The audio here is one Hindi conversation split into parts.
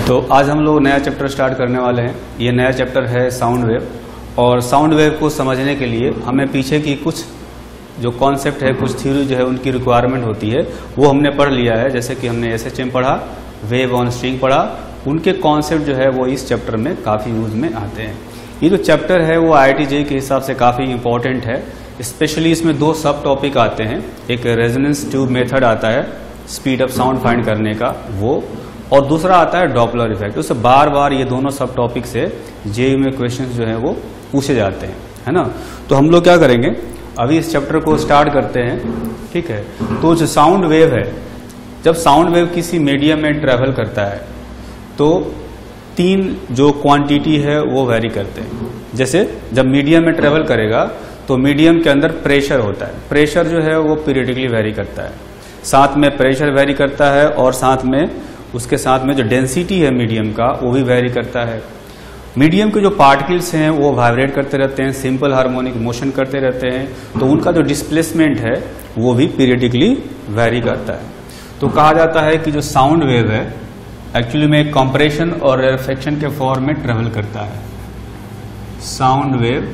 तो आज हम लोग नया चैप्टर स्टार्ट करने वाले हैं। ये नया चैप्टर है साउंड वेव, और साउंड वेव को समझने के लिए हमें पीछे की कुछ जो कॉन्सेप्ट है, कुछ थ्योरी जो है उनकी रिक्वायरमेंट होती है, वो हमने पढ़ लिया है। जैसे कि हमने SHM पढ़ा, वेव ऑन स्ट्रिंग पढ़ा, उनके कॉन्सेप्ट जो है वो इस चैप्टर में काफ़ी यूज में आते हैं। ये जो चैप्टर है वो IIT के हिसाब से काफ़ी इंपॉर्टेंट है। स्पेशली इसमें दो सब टॉपिक आते हैं, एक रेजोनेंस ट्यूब मेथड आता है स्पीड ऑफ साउंड फाइंड करने का वो, और दूसरा आता है डॉपलर इफेक्ट। उससे बार बार ये दोनों सब टॉपिक से जेईई में क्वेश्चंस जो हैं वो पूछे जाते हैं, है ना। तो हम लोग क्या करेंगे, अभी इस चैप्टर को स्टार्ट करते हैं, ठीक है। तो जो साउंड वेव है, जब साउंड वेव किसी मीडियम में ट्रेवल करता है तो तीन जो क्वांटिटी है वो वेरी करते हैं। जैसे जब मीडियम में ट्रेवल करेगा तो मीडियम के अंदर प्रेशर होता है, प्रेशर जो है वो पीरियडिकली वेरी करता है, साथ में प्रेशर वेरी करता है, और साथ में उसके साथ में जो डेंसिटी है मीडियम का वो भी वेरी करता है। मीडियम के जो पार्टिकल्स हैं वो वाइब्रेट करते रहते हैं, सिंपल हार्मोनिक मोशन करते रहते हैं, तो उनका जो डिस्प्लेसमेंट है वो भी पीरियडिकली वेरी करता है। तो कहा जाता है कि जो साउंड वेव है एक्चुअली में कंप्रेशन और रेरफेक्शन के फॉर्म में ट्रेवल करता है। Sound wave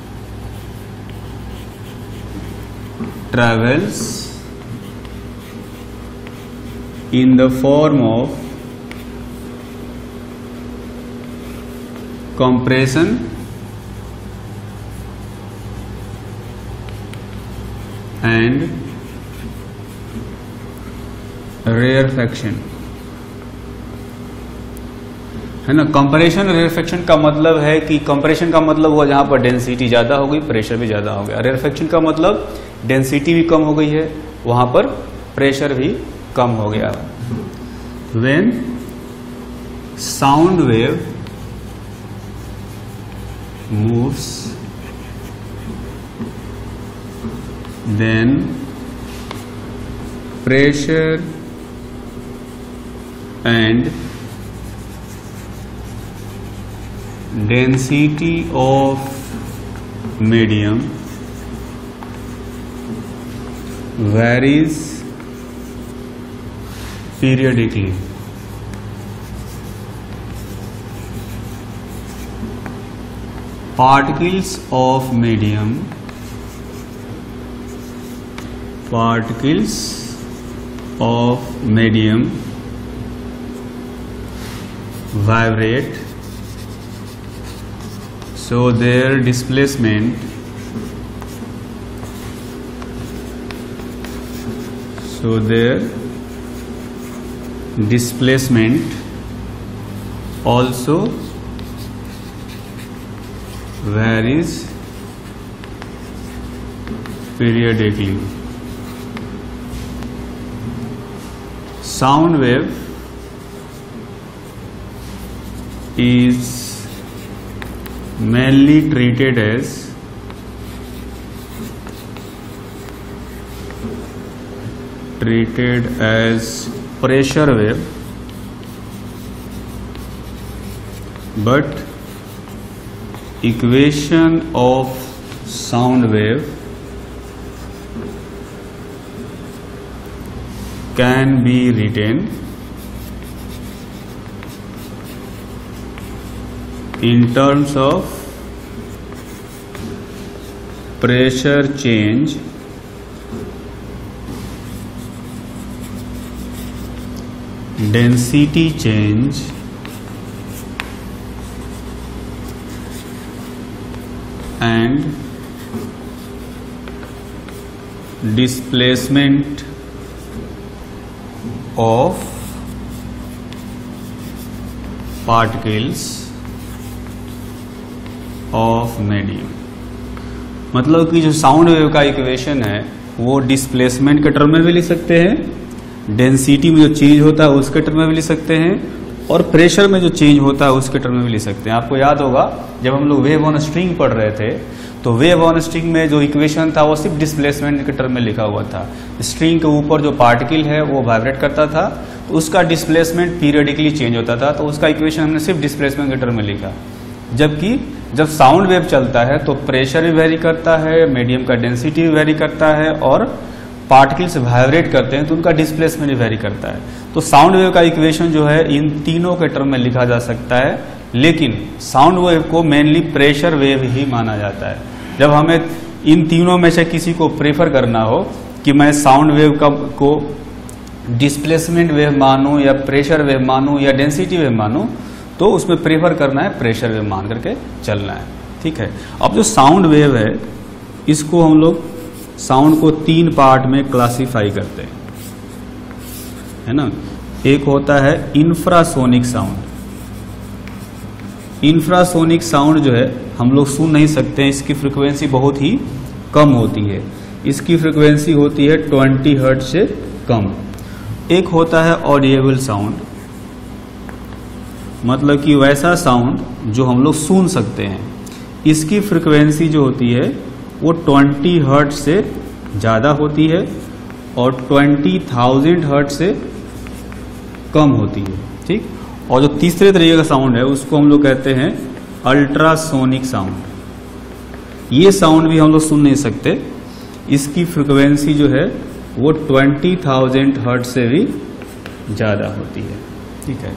travels in the form of compression and rarefaction, है ना। कंप्रेशन रेरफेक्शन का मतलब है कि कंप्रेशन का मतलब हुआ जहां पर डेंसिटी ज्यादा हो गई, प्रेशर भी ज्यादा हो गया। रेरफेक्शन का मतलब डेंसिटी भी कम हो गई है, वहां पर प्रेशर भी कम हो गया। When sound wave moves then pressure and density of medium varies periodically. Particles of medium vibrate, so their displacement also varies periodically. Sound wave is mainly treated as pressure wave, but equation of sound wave can be written in terms of pressure change density change and displacement of particles of medium। मतलब कि जो साउंड वेव का इक्वेशन है वो डिस्प्लेसमेंट के टर्म में भी लिख सकते हैं, डेंसिटी में जो चेंज होता है उसके टर्म में भी लिख सकते हैं, और प्रेशर में जो चेंज होता है उसके टर्म में भी लिख सकते हैं। आपको याद होगा जब हम लोग वेव ऑन स्ट्रिंग पढ़ रहे थे तो वेव ऑन स्ट्रिंग में जो इक्वेशन था वो सिर्फ डिस्प्लेसमेंट के टर्म में लिखा हुआ था। स्ट्रिंग के ऊपर जो पार्टिकल है वो वाइब्रेट करता था, तो उसका डिस्प्लेसमेंट पीरियडिकली चेंज होता था, तो उसका इक्वेशन हमने सिर्फ डिस्प्लेसमेंट के टर्म में लिखा। जबकि जब साउंड वेव चलता है तो प्रेशर भी वेरी करता है, मीडियम का डेंसिटी भी वेरी करता है, और पार्टिकल्स वाइब्रेट करते हैं तो उनका डिस्प्लेसमेंट भी वेरी करता है। तो साउंड वेव का इक्वेशन जो है इन तीनों के टर्म में लिखा जा सकता है, लेकिन साउंड वेव को मेनली प्रेशर वेव ही माना जाता है। जब हमें इन तीनों में से किसी को प्रेफर करना हो कि मैं साउंड वेव को डिस्प्लेसमेंट वेव मानूं या प्रेशर वेव मानूं या डेंसिटी वेव मानूं, तो उसमें प्रेफर करना है प्रेशर वेव मान करके चलना है। ठीक है। अब जो साउंड वेव है इसको हम लोग साउंड को 3 पार्ट में क्लासिफाई करते हैं, है ना। एक होता है इंफ्रासोनिक साउंड। इंफ्रासोनिक साउंड जो है हम लोग सुन नहीं सकते हैं, इसकी फ्रीक्वेंसी बहुत ही कम होती है, इसकी फ्रीक्वेंसी होती है 20 हर्ट्ज से कम। एक होता है ऑडिएबल साउंड, मतलब कि वैसा साउंड जो हम लोग सुन सकते हैं, इसकी फ्रीक्वेंसी जो होती है वो 20 हर्ट्ज से ज़्यादा होती है और 20,000 हर्ट्ज से कम होती है। ठीक। और जो तीसरे तरीके का साउंड है उसको हम लोग कहते हैं अल्ट्रासोनिक साउंड। ये साउंड भी हम लोग सुन नहीं सकते, इसकी फ्रीक्वेंसी जो है वो 20,000 हर्ट्ज से भी ज़्यादा होती है। ठीक है।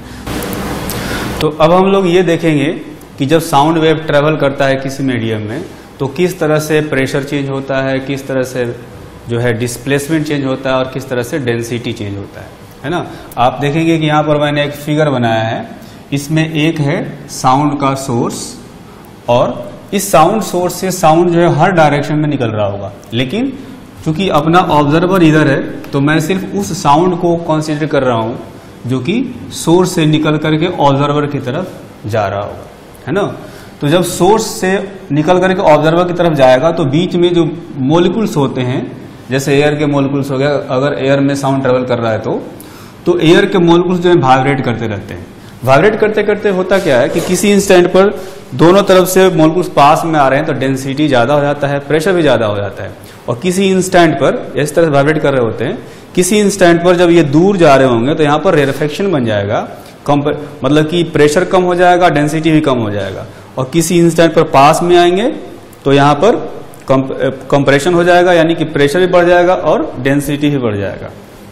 तो अब हम लोग ये देखेंगे कि जब साउंड वेव ट्रेवल करता है किसी मीडियम में तो किस तरह से प्रेशर चेंज होता है, किस तरह से जो है डिस्प्लेसमेंट चेंज होता है और किस तरह से डेंसिटी चेंज होता है ना। आप देखेंगे कि यहाँ पर मैंने एक फिगर बनाया है, इसमें एक है साउंड का सोर्स और इस साउंड सोर्स से साउंड जो है हर डायरेक्शन में निकल रहा होगा, लेकिन चूंकि अपना ऑब्जर्वर इधर है तो मैं सिर्फ उस साउंड को कंसीडर कर रहा हूँ जो कि सोर्स से निकल करके ऑब्जर्वर की तरफ जा रहा होगा, है ना। तो जब सोर्स से निकल करके ऑब्जर्वर की तरफ जाएगा तो बीच में जो मोलिकुल्स होते हैं, जैसे एयर के मोलिकुल्स हो गया, अगर एयर में साउंड ट्रेवल कर रहा है तो एयर के मोलिकुल्स जो है वाइब्रेट करते रहते हैं। वाइब्रेट करते करते होता क्या है कि किसी इंस्टेंट पर दोनों तरफ से मोलिकुल्स पास में आ रहे हैं तो डेंसिटी ज्यादा हो जाता है, प्रेशर भी ज्यादा हो जाता है। और किसी इंस्टेंट पर इस तरह से वाइब्रेट कर रहे होते हैं, किसी इंस्टेंट पर जब ये दूर जा रहे होंगे तो यहाँ पर रेरफेक्शन बन जाएगा, मतलब कि प्रेशर कम हो जाएगा, डेंसिटी भी कम हो जाएगा। और किसी इंस्टेंट पर पास में आएंगे तो यहाँ पर कंप्रेशन हो जाएगा, यानी कि प्रेशर भी बढ़ जाएगा और डेंसिटी भी बढ़ जाएगा।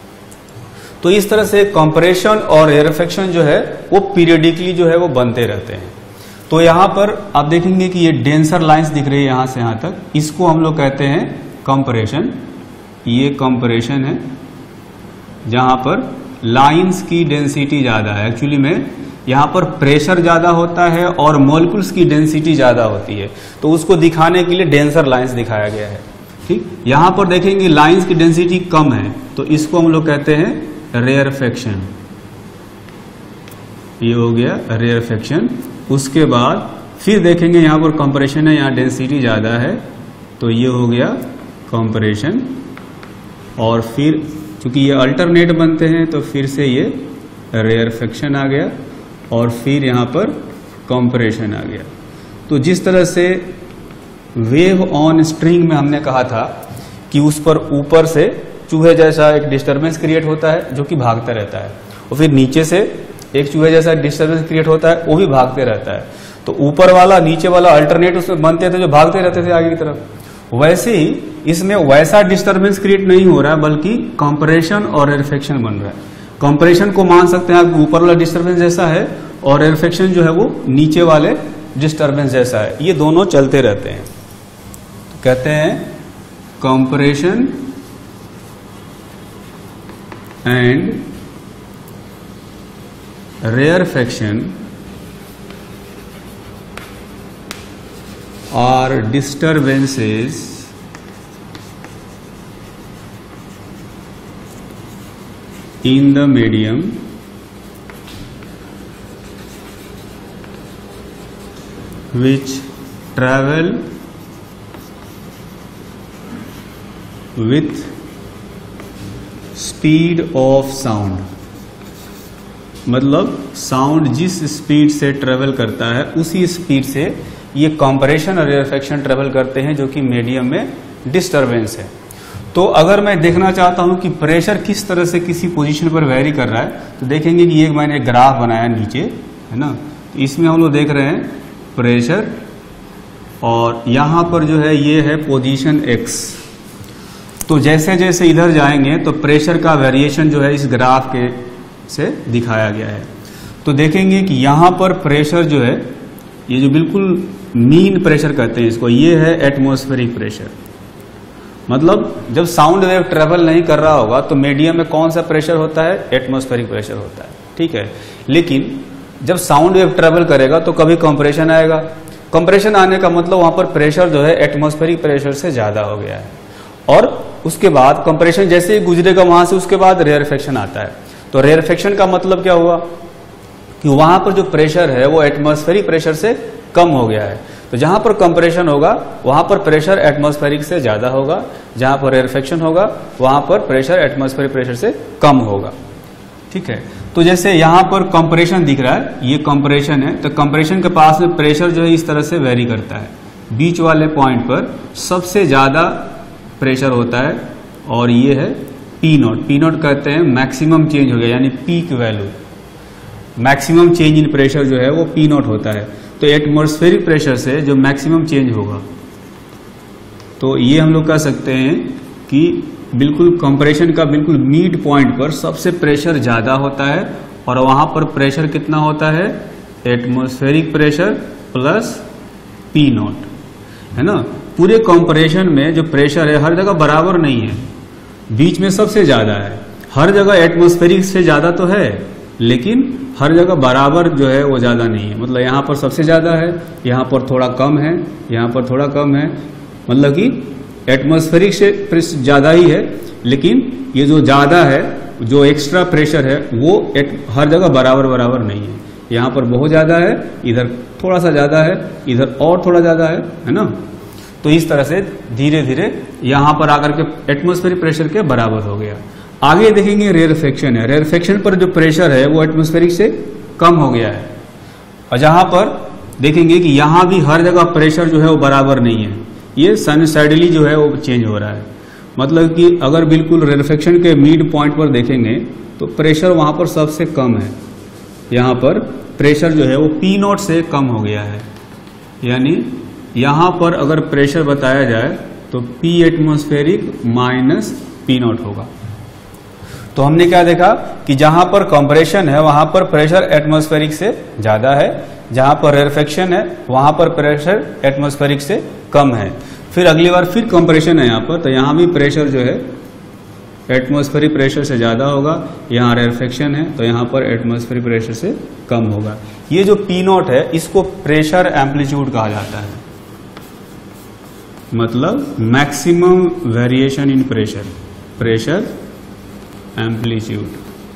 तो इस तरह से कंप्रेशन और रेरफेक्शन जो है वो पीरियडिकली जो है वो बनते रहते हैं। तो यहाँ पर आप देखेंगे कि ये डेंसर लाइंस दिख रही है यहाँ से यहाँ तक, इसको हम लोग कहते हैं कंप्रेशन। ये कंप्रेशन है जहाँ पर लाइंस की डेंसिटी ज्यादा है। एक्चुअली में यहाँ पर प्रेशर ज्यादा होता है और मॉलिक्यूल्स की डेंसिटी ज्यादा होती है, तो उसको दिखाने के लिए डेंसर लाइंस दिखाया गया है। ठीक। यहाँ पर देखेंगे लाइंस की डेंसिटी कम है तो इसको हम लोग कहते हैं रेयरफेक्शन। ये हो गया रेयरफेक्शन। उसके बाद फिर देखेंगे यहाँ पर कंप्रेशन है, यहाँ डेंसिटी ज्यादा है तो ये हो गया कंप्रेशन। और फिर चूंकि ये अल्टरनेट बनते हैं तो फिर से ये रेयरफेक्शन आ गया और फिर यहाँ पर कंप्रेशन आ गया। तो जिस तरह से वेव ऑन स्ट्रिंग में हमने कहा था कि उस पर ऊपर से चूहे जैसा एक डिस्टरबेंस क्रिएट होता है जो कि भागता रहता है, और फिर नीचे से एक चूहे जैसा डिस्टरबेंस क्रिएट होता है वो भी भागते रहता है। तो ऊपर वाला नीचे वाला अल्टरनेट उसमें बनते थे जो भागते रहते थे आगे की तरफ। वैसे ही इसमें वैसा डिस्टरबेंस क्रिएट नहीं हो रहा है बल्कि कंप्रेशन और रेरफेक्शन बन रहा है। कंप्रेशन को मान सकते हैं आप ऊपर वाला डिस्टरबेंस जैसा है और रेरफेक्शन जो है वो नीचे वाले डिस्टरबेंस जैसा है। ये दोनों चलते रहते हैं। तो कहते हैं compression and rarefaction are disturbances in the medium which travel with speed of sound। मतलब साउंड जिस स्पीड से ट्रेवल करता है उसी स्पीड से ये कंप्रेशन और रेयरफेक्शन ट्रेवल करते हैं जो कि मीडियम में डिस्टरबेंस है। तो अगर मैं देखना चाहता हूं कि प्रेशर किस तरह से किसी पोजीशन पर वेरी कर रहा है तो देखेंगे कि एक मैंने ग्राफ बनाया नीचे, है ना। तो इसमें हम लोग देख रहे हैं प्रेशर और यहां पर जो है ये है पोजीशन एक्स। तो जैसे जैसे इधर जाएंगे तो प्रेशर का वेरिएशन जो है इस ग्राफ के से दिखाया गया है। तो देखेंगे कि यहाँ पर प्रेशर जो है, ये जो बिल्कुल मीन प्रेशर कहते हैं इसको, ये है एटमॉस्फेरिक प्रेशर। मतलब जब साउंड वेव ट्रेवल नहीं कर रहा होगा तो मीडियम में कौन सा प्रेशर होता है? एटमॉस्फेरिक प्रेशर होता है, ठीक है। लेकिन जब साउंड वेव ट्रेवल करेगा तो कभी कंप्रेशन आएगा। कंप्रेशन आने का मतलब वहां पर प्रेशर जो है एटमॉस्फेरिक प्रेशर से ज्यादा हो गया है, और उसके बाद कंप्रेशन जैसे ही गुजरेगा वहां से, उसके बाद रेयरफेक्शन आता है। तो रेयरफेक्शन का मतलब क्या हुआ कि वहां पर जो प्रेशर है वो एटमॉस्फेरिक प्रेशर से कम हो गया है। तो जहां पर कंप्रेशन होगा वहां पर प्रेशर एटमॉस्फेरिक से ज्यादा होगा, जहां पर रेयरफेक्शन होगा वहां पर प्रेशर एटमॉस्फेरिक प्रेशर से कम होगा, ठीक है। तो जैसे यहां पर कंप्रेशन दिख रहा है, ये कंप्रेशन है, तो कंप्रेशन के पास में प्रेशर जो है इस तरह से वेरी करता है। बीच वाले पॉइंट पर सबसे ज्यादा प्रेशर होता है और ये है पी नॉट। पी नॉट कहते हैं मैक्सिमम चेंज हो गया, यानी peak value. Maximum change in pressure जो है वो पी नॉट होता है। तो एटमॉस्फेरिक प्रेशर से जो मैक्सिमम चेंज होगा, तो ये हम लोग कह सकते हैं कि बिल्कुल कंप्रेशन का बिल्कुल मिड पॉइंट पर सबसे प्रेशर ज्यादा होता है, और वहां पर प्रेशर कितना होता है? Atmospheric pressure plus P nought, है ना। पूरे कंप्रेशन में जो प्रेशर है हर जगह बराबर नहीं है, बीच में सबसे ज्यादा है। हर जगह एटमॉस्फेरिक से ज्यादा तो है, लेकिन हर जगह बराबर जो है वो ज्यादा नहीं है। मतलब यहाँ पर सबसे ज्यादा है, यहाँ पर थोड़ा कम है, यहाँ पर थोड़ा कम है। मतलब कि एटमॉस्फेरिक से ज्यादा ही है, लेकिन ये जो ज्यादा है, जो एक्स्ट्रा प्रेशर है, वो हर जगह बराबर बराबर नहीं है। यहाँ पर बहुत ज्यादा है, इधर थोड़ा सा ज्यादा है, इधर और थोड़ा ज्यादा है ना। तो इस तरह से धीरे धीरे यहाँ पर आकर के एटमॉस्फेरिक प्रेशर के बराबर हो गया। आगे देखेंगे रेयरफेक्शन है। रेयरफेक्शन पर जो प्रेशर है वो एटमॉस्फेरिक से कम हो गया है, और जहां पर देखेंगे कि यहां भी हर जगह प्रेशर जो है वो बराबर नहीं है, ये साइनसॉइडली जो है वो चेंज हो रहा है। मतलब कि अगर बिल्कुल रेयरफेक्शन के मिड पॉइंट पर देखेंगे तो प्रेशर वहां पर सबसे कम है। यहाँ पर प्रेशर जो है वो पी नॉट से कम हो गया है, यानी यहां पर अगर प्रेशर बताया जाए तो P atmospheric minus P nought होगा। तो हमने क्या देखा कि जहां पर कंप्रेशन है वहां पर प्रेशर एटमॉस्फेरिक से ज्यादा है, जहां पर रेयरफेक्शन है वहां पर प्रेशर एटमॉस्फेरिक से कम है। फिर अगली बार फिर कंप्रेशन है यहाँ पर, तो यहां भी प्रेशर जो है एटमॉस्फेरिक प्रेशर से ज्यादा होगा, यहाँ रेयरफेक्शन है तो यहाँ पर एटमॉस्फेरिक प्रेशर से कम होगा। ये जो पी नॉट है इसको प्रेशर एम्पलीट्यूड कहा जाता है, मतलब maximum variation in pressure, pressure amplitude,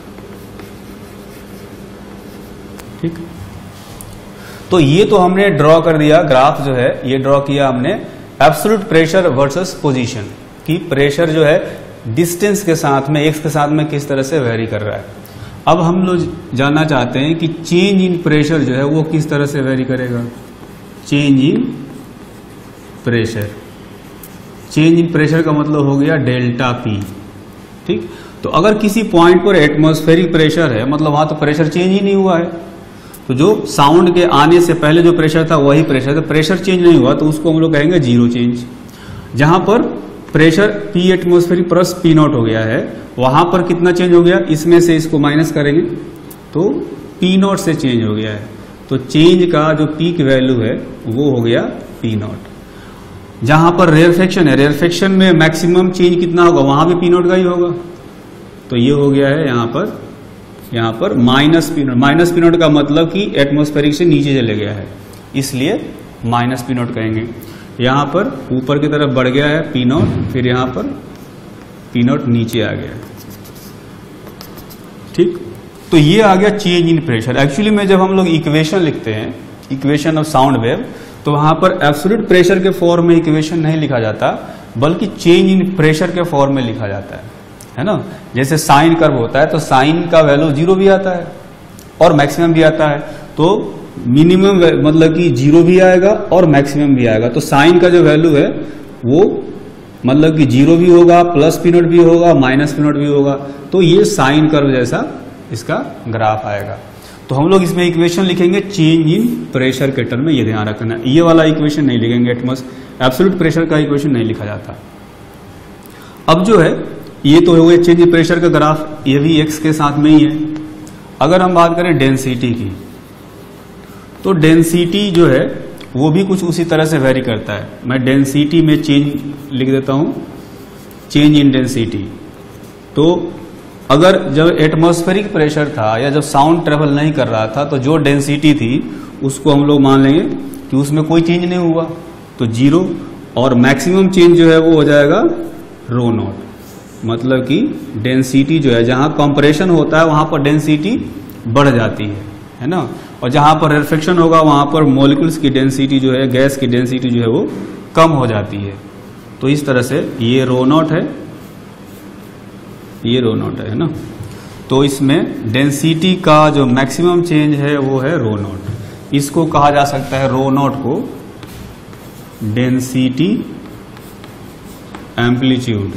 ठीक। तो ये तो हमने ड्रॉ कर दिया, ग्राफ जो है ये ड्रॉ किया हमने एब्सोल्यूट प्रेशर वर्सेस पोजीशन, कि प्रेशर जो है डिस्टेंस के साथ में, एक्स के साथ में किस तरह से वेरी कर रहा है। अब हम लोग जानना चाहते हैं कि चेंज इन प्रेशर जो है वो किस तरह से वेरी करेगा। Change in pressure, change in pressure का मतलब हो गया डेल्टा पी, ठीक। तो अगर किसी पॉइंट पर एटमॉस्फेरिक प्रेशर है, मतलब वहां तो प्रेशर चेंज ही नहीं हुआ है, तो जो साउंड के आने से पहले जो प्रेशर था वही प्रेशर था, प्रेशर चेंज नहीं हुआ, तो उसको हम लोग कहेंगे जीरो चेंज। जहां पर pressure P atmospheric plus P nought हो गया है, वहां पर कितना चेंज हो गया, इसमें से इसको माइनस करेंगे तो पी नॉट से चेंज हो गया है। तो चेंज का जो पीक वैल्यू है वो हो गया पी नॉट। जहां पर रेयरफेक्शन है, रेयरफेक्शन में मैक्सिमम चेंज कितना होगा, वहां भी पी नॉट का ही होगा। तो ये हो गया है यहाँ पर minus P nought. Minus P nought का मतलब कि एटमॉस्फेरिक से नीचे चले गया है, इसलिए माइनस पी नॉट कहेंगे। यहाँ पर ऊपर की तरफ बढ़ गया है पी नॉट, फिर यहाँ पर पी नॉट नीचे आ गया, ठीक। तो ये आ गया चेंज इन प्रेशर। एक्चुअली में जब हम लोग इक्वेशन लिखते हैं, इक्वेशन ऑफ साउंड वेव, तो वहां पर एब्सोल्यूट प्रेशर के फॉर्म में इक्वेशन नहीं लिखा जाता, बल्कि चेंज इन प्रेशर के फॉर्म में लिखा जाता है ना। जैसे साइन कर्व होता है तो साइन का वैल्यू जीरो भी आता है और मैक्सिमम भी आता है, तो मिनिमम मतलब कि जीरो भी आएगा और मैक्सिमम भी आएगा। तो साइन का जो वैल्यू है वो मतलब कि जीरो भी होगा, प्लस पी नॉट भी होगा, माइनस पी नॉट भी होगा। तो ये साइन कर्व जैसा इसका ग्राफ आएगा। तो हम लोग इसमें इक्वेशन लिखेंगे चेंज इन प्रेशर के टर्म में, ये ध्यान रखना। ये वाला इक्वेशन नहीं लिखेंगे, एब्सोल्यूट प्रेशर का इक्वेशन नहीं लिखा जाता। अब जो है ये तो हुए चेंज इन प्रेशर का ग्राफ, ये भी एक्स के साथ में ही है। अगर हम बात करें डेंसिटी की, तो डेंसिटी जो है वो भी कुछ उसी तरह से वेरी करता है। मैं डेंसिटी में चेंज लिख देता हूं, चेंज इन डेंसिटी। तो अगर जब एटमॉस्फेरिक प्रेशर था या जब साउंड ट्रेवल नहीं कर रहा था, तो जो डेंसिटी थी उसको हम लोग मान लेंगे कि उसमें कोई चेंज नहीं हुआ, तो जीरो। और मैक्सिमम चेंज जो है वो हो जाएगा रो नॉट, मतलब कि डेंसिटी जो है, जहां कंप्रेशन होता है वहां पर डेंसिटी बढ़ जाती है ना, और जहां पर रिफ्लेक्शन होगा वहां पर मॉलिक्यूल्स की डेंसिटी जो है, गैस की डेंसिटी जो है वो कम हो जाती है। तो इस तरह से ये रो नॉट है, ये रो नॉट है ना। तो इसमें डेंसिटी का जो मैक्सिमम चेंज है वो है रो नॉट। इसको कहा जा सकता है, रो नॉट को डेंसिटी एम्पलीट्यूड।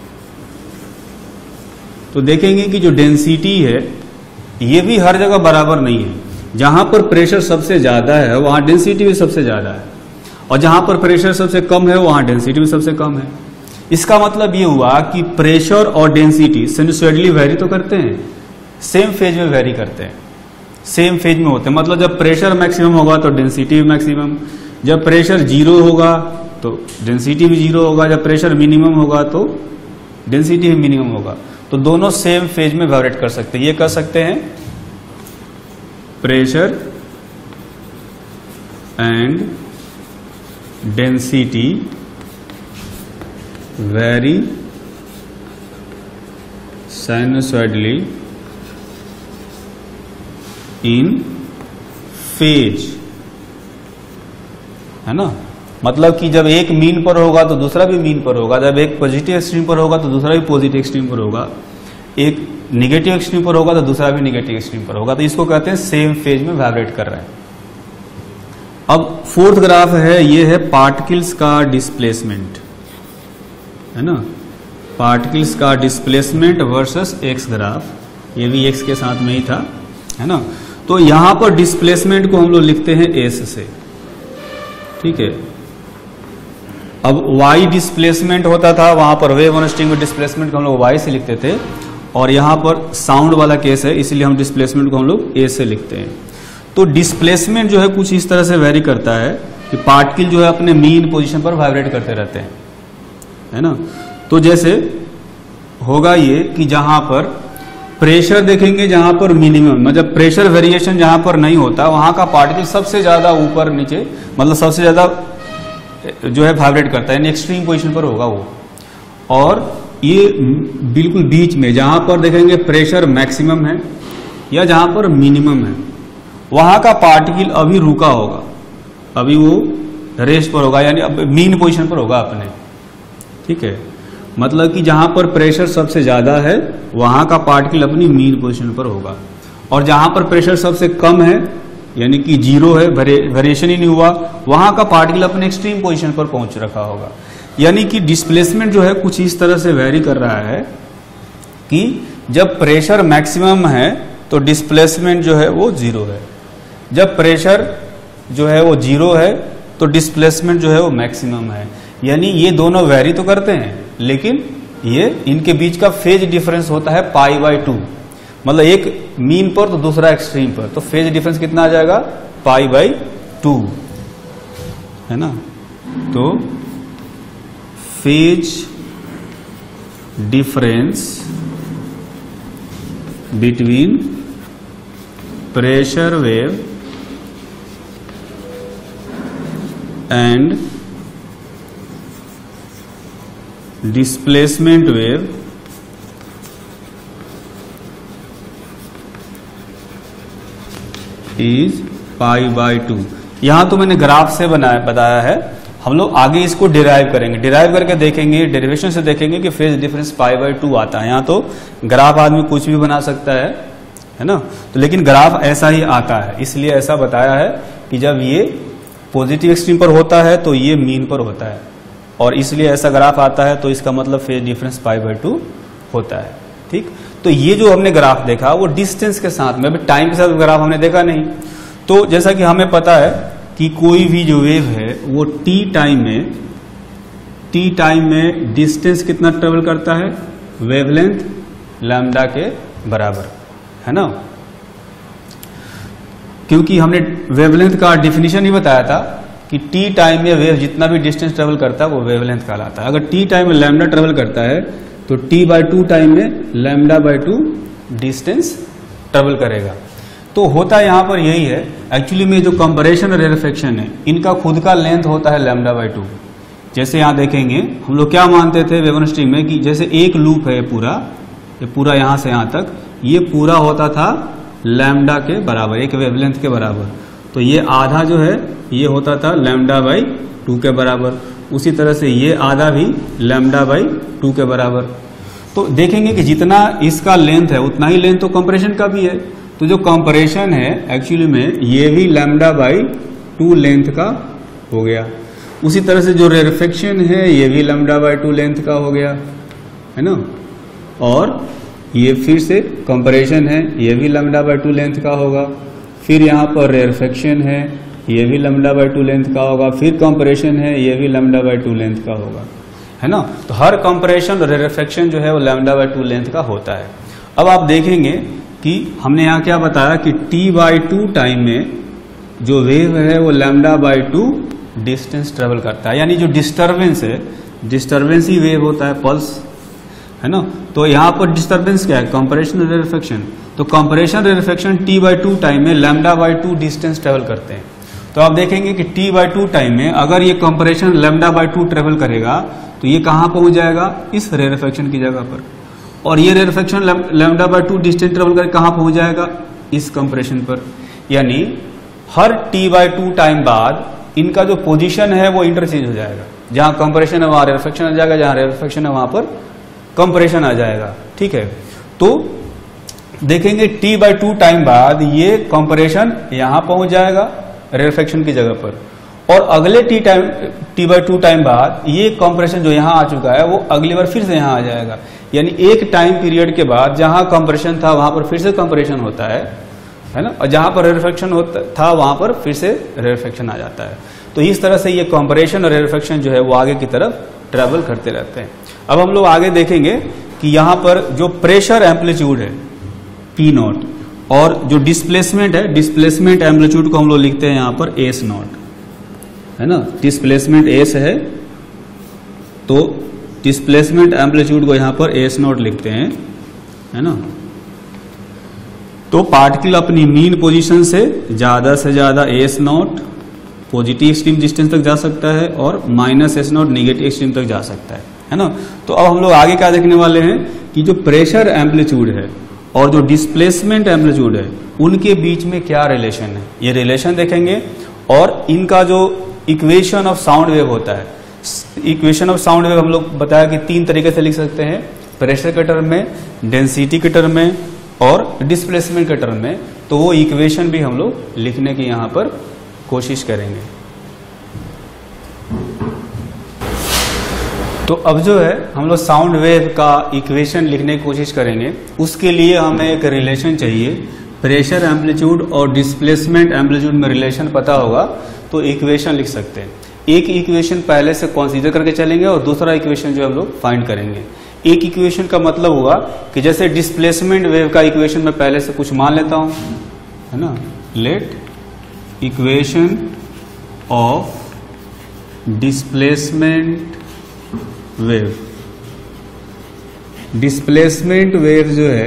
तो देखेंगे कि जो डेंसिटी है ये भी हर जगह बराबर नहीं है। जहां पर प्रेशर सबसे ज्यादा है वहां डेंसिटी भी सबसे ज्यादा है, और जहां पर प्रेशर सबसे कम है वहां डेंसिटी भी सबसे कम है। इसका मतलब ये हुआ कि प्रेशर और डेंसिटी सिनुसॉइडली वेरी तो करते हैं, सेम फेज में वेरी करते हैं, सेम फेज में होते हैं। मतलब जब प्रेशर मैक्सिमम होगा तो डेंसिटी भी मैक्सिमम, जब प्रेशर जीरो होगा तो डेंसिटी भी जीरो होगा, जब प्रेशर मिनिमम होगा तो डेंसिटी भी मिनिमम होगा। तो दोनों सेम फेज में वाइब्रेट कर सकते हैं। ये कर सकते हैं pressure and density vary sinusoidally in phase, है ना। मतलब कि जब एक मीन पर होगा तो दूसरा भी मीन पर होगा, जब एक पॉजिटिव एक्सट्रीम पर होगा तो दूसरा भी पॉजिटिव एक्सट्रीम पर होगा, एक निगेटिव एक्सट्रीम पर होगा तो दूसरा भी निगेटिव एक्सट्रीम पर होगा। तो इसको कहते हैं सेम फेज में वाइब्रेट कर रहा है। अब फोर्थ ग्राफ है, ये है पार्टिकल्स का डिस्प्लेसमेंट, है ना। पार्टिकल्स का डिस्प्लेसमेंट वर्सेस एक्स ग्राफ, ये भी एक्स के साथ में ही था, है ना। तो यहां पर डिस्प्लेसमेंट को हम लोग लिखते हैं एस से, ठीक है। अब y डिस्प्लेसमेंट होता था, वहां पर वेव ऑन स्ट्रिंग में डिस्प्लेसमेंट को हम लोग y से लिखते थे, और यहां पर साउंड वाला केस है इसलिए हम डिस्प्लेसमेंट को हम लोग a से लिखते हैं। तो डिस्प्लेसमेंट जो है कुछ इस तरह से वेरी करता है कि पार्टिकल जो है अपने मीन पोजीशन पर वाइब्रेट करते रहते हैं, है ना। तो जैसे होगा ये कि जहां पर प्रेशर देखेंगे, जहां पर मिनिमम, मतलब प्रेशर वेरिएशन जहां पर नहीं होता वहां का पार्टिकल सबसे ज्यादा ऊपर नीचे, मतलब सबसे ज्यादा जो है वाइब्रेट करता है, यानी एक्सट्रीम पोजीशन पर होगा वो। और ये बिल्कुल बीच में जहां पर देखेंगे प्रेशर मैक्सिमम है या जहां पर मिनिमम है, वहां का पार्टिकल अभी रुका होगा, अभी वो रेस्ट पर होगा, यानी अब मीन पोजीशन पर होगा अपने, ठीक है। मतलब कि जहां पर प्रेशर सबसे ज्यादा है वहां का पार्टिकल अपनी मीन पोजीशन पर होगा, और जहां पर प्रेशर सबसे कम है यानी कि जीरो है, वेरिएशन ही नहीं हुआ, वहां का पार्टिकल अपने एक्सट्रीम पोजीशन पर पहुंच रखा होगा। यानी कि डिस्प्लेसमेंट जो है कुछ इस तरह से वेरी कर रहा है कि जब प्रेशर मैक्सिमम है तो डिस्प्लेसमेंट जो है वो जीरो है, जब प्रेशर जो है वो जीरो है तो डिस्प्लेसमेंट जो है वो मैक्सिमम है। यानी ये दोनों वेरी तो करते हैं, लेकिन ये इनके बीच का फेज डिफरेंस होता है π/2, मतलब एक मीन पर तो दूसरा एक्सट्रीम पर, तो फेज डिफरेंस कितना आ जाएगा π/2, है ना। तो phase difference between pressure wave and displacement wave is π/2। यहां तो मैंने ग्राफ से बताया है, हम लोग आगे इसको डिराइव करेंगे, डिराइव करके देखेंगे, डेरिवेशन से देखेंगे कि फेज डिफरेंस π/2 आता है। यहां तो ग्राफ आदमी कुछ भी बना सकता है ना। तो लेकिन ग्राफ ऐसा ही आता है, इसलिए ऐसा बताया है कि जब ये पॉजिटिव एक्सट्रीम पर होता है तो ये मीन पर होता है, और इसलिए ऐसा ग्राफ आता है, तो इसका मतलब फेज डिफरेंस π/2 होता है, ठीक। तो ये जो हमने ग्राफ देखा वो डिस्टेंस के साथ में, अभी टाइम के साथ ग्राफ हमने देखा नहीं। तो जैसा कि हमें पता है कि कोई भी जो वेव है वो t टाइम में टी टाइम में डिस्टेंस कितना ट्रेवल करता है, वेवलेंथ लैम्डा के बराबर, है ना। क्योंकि हमने वेवलेंथ का डिफिनीशन ही बताया था कि टी टाइम में वेव जितना भी डिस्टेंस ट्रेवल करता है वो वेवलेंथ कहलाता है। अगर टी टाइम में लैम्डा ट्रेवल करता है तो t/2 टाइम में λ/2 डिस्टेंस ट्रेवल करेगा। तो होता यहाँ पर यही है, एक्चुअली में जो कंपैरेशन और रेरफेक्शन है इनका खुद का लेंथ होता है λ/2। जैसे यहाँ देखेंगे हम लोग क्या मानते थे वेव स्ट्रिंग में कि जैसे एक लूप है ये पूरा यहाँ से यहाँ तक, ये पूरा होता था लैम्डा के बराबर, एक वेवलेंथ के बराबर। तो ये आधा जो है ये होता था λ/2 के बराबर। उसी तरह से ये आधा भी λ/2 के बराबर। तो देखेंगे कि जितना इसका लेंथ है उतना ही लेंथ तो कंप्रेशन का भी है। तो जो कंप्रेशन है एक्चुअली में ये भी λ/2 लेंथ का हो गया। उसी तरह से जो रेरफेक्शन है ये भी λ/2 लेंथ का हो गया, है ना। और ये फिर से कंप्रेशन है, ये भी λ/2 लेंथ का होगा। फिर यहाँ पर रेरफेक्शन है, ये भी λ/2 लेंथ का होगा। फिर कंप्रेशन है, ये भी λ/2 लेंथ का होगा, है ना। तो हर कंप्रेशन और रेरफेक्शन जो है वो λ/2 लेंथ का होता है। अब आप देखेंगे कि हमने यहाँ क्या बताया कि t/2 टाइम में जो वेव है वो λ/2 डिस्टेंस ट्रेवल करता है, यानी जो डिस्टरबेंस है, डिस्टरबेंस ही वेव होता है, पल्स, है ना। तो यहाँ पर डिस्टरबेंस क्या है, कंप्रेशन और रेरफेक्शन। तो कंप्रेशन रेरफेक्शन t/2 टाइम में λ/2 डिस्टेंस ट्रेवल करते हैं। तो आप देखेंगे कि t/2 टाइम में अगर ये कंप्रेशन λ/2 ट्रेवल करेगा तो ये कहाँ पहुंच जाएगा, इस रेरफेक्शन की जगह पर। और ये रेरफेक्शन λ/2 डिस्टेंस ट्रेवल करके कहाँ पहुंच जाएगा, इस कंप्रेशन पर। यानी हर t/2 टाइम बाद इनका जो पोजीशन है वो इंटरचेंज हो जाएगा। जहां कंप्रेशन है वहां रेरफेक्शन आ जाएगा, जहां रेरफेक्शन है वहां पर कंप्रेशन आ जाएगा, ठीक है। तो देखेंगे t/2 टाइम बाद ये कंप्रेशन यहां पहुंच जाएगा रेरफेक्शन की जगह पर, और अगले t/2 टाइम बाद ये कंप्रेशन जो यहां आ चुका है वो अगली बार फिर से यहां आ जाएगा। यानी एक टाइम पीरियड के बाद जहां कंप्रेशन था वहां पर फिर से कंप्रेशन होता है ना, और जहां पर रेरफेक्शन था वहां पर फिर से रेरफेक्शन आ जाता है। तो इस तरह से ये कंप्रेशन और रेरफेक्शन जो है वो आगे की तरफ ट्रेवल करते रहते हैं। अब हम लोग आगे देखेंगे कि यहां पर जो प्रेशर एम्पलीट्यूड है P0 और जो डिस्प्लेसमेंट है, डिस्प्लेसमेंट एम्पलीट्यूड को हम लोग लिखते हैं यहां पर S0, है ना। डिस्प्लेसमेंट S है तो डिस्प्लेसमेंट एम्पलीट्यूड को यहां पर S0 लिखते हैं, है ना। तो पार्टिकल अपनी मीन पोजीशन से ज्यादा S0 पॉजिटिव एक्सट्रीम डिस्टेंस तक जा सकता है और -S0 नेगेटिव एक्सट्रीम तक जा सकता है ना। तो अब हम लोग आगे क्या देखने वाले हैं कि जो प्रेशर एम्पलीट्यूड है और जो डिस्प्लेसमेंट एम्पलीट्यूड है उनके बीच में क्या रिलेशन है, ये रिलेशन देखेंगे। और इनका जो इक्वेशन ऑफ साउंड वेव होता है, इक्वेशन ऑफ साउंड वेव हम लोग बताया कि 3 तरीके से लिख सकते हैं, प्रेशर के टर्म में, डेंसिटी के टर्म में और डिस्प्लेसमेंट के टर्म में। तो वो इक्वेशन भी हम लोग लिखने की यहां पर कोशिश करेंगे। तो अब जो है हम लोग साउंड वेव का इक्वेशन लिखने की कोशिश करेंगे। उसके लिए हमें एक रिलेशन चाहिए, प्रेशर एम्पलीट्यूड और डिस्प्लेसमेंट एम्पलीट्यूड में रिलेशन पता होगा तो इक्वेशन लिख सकते हैं। एक इक्वेशन पहले से कंसीडर करके चलेंगे और दूसरा इक्वेशन जो हम लोग फाइंड करेंगे। एक इक्वेशन का मतलब हुआ कि जैसे डिस्प्लेसमेंट वेव का इक्वेशन मैं पहले से कुछ मान लेता हूं, है ना। Let equation of displacement wave, displacement wave जो है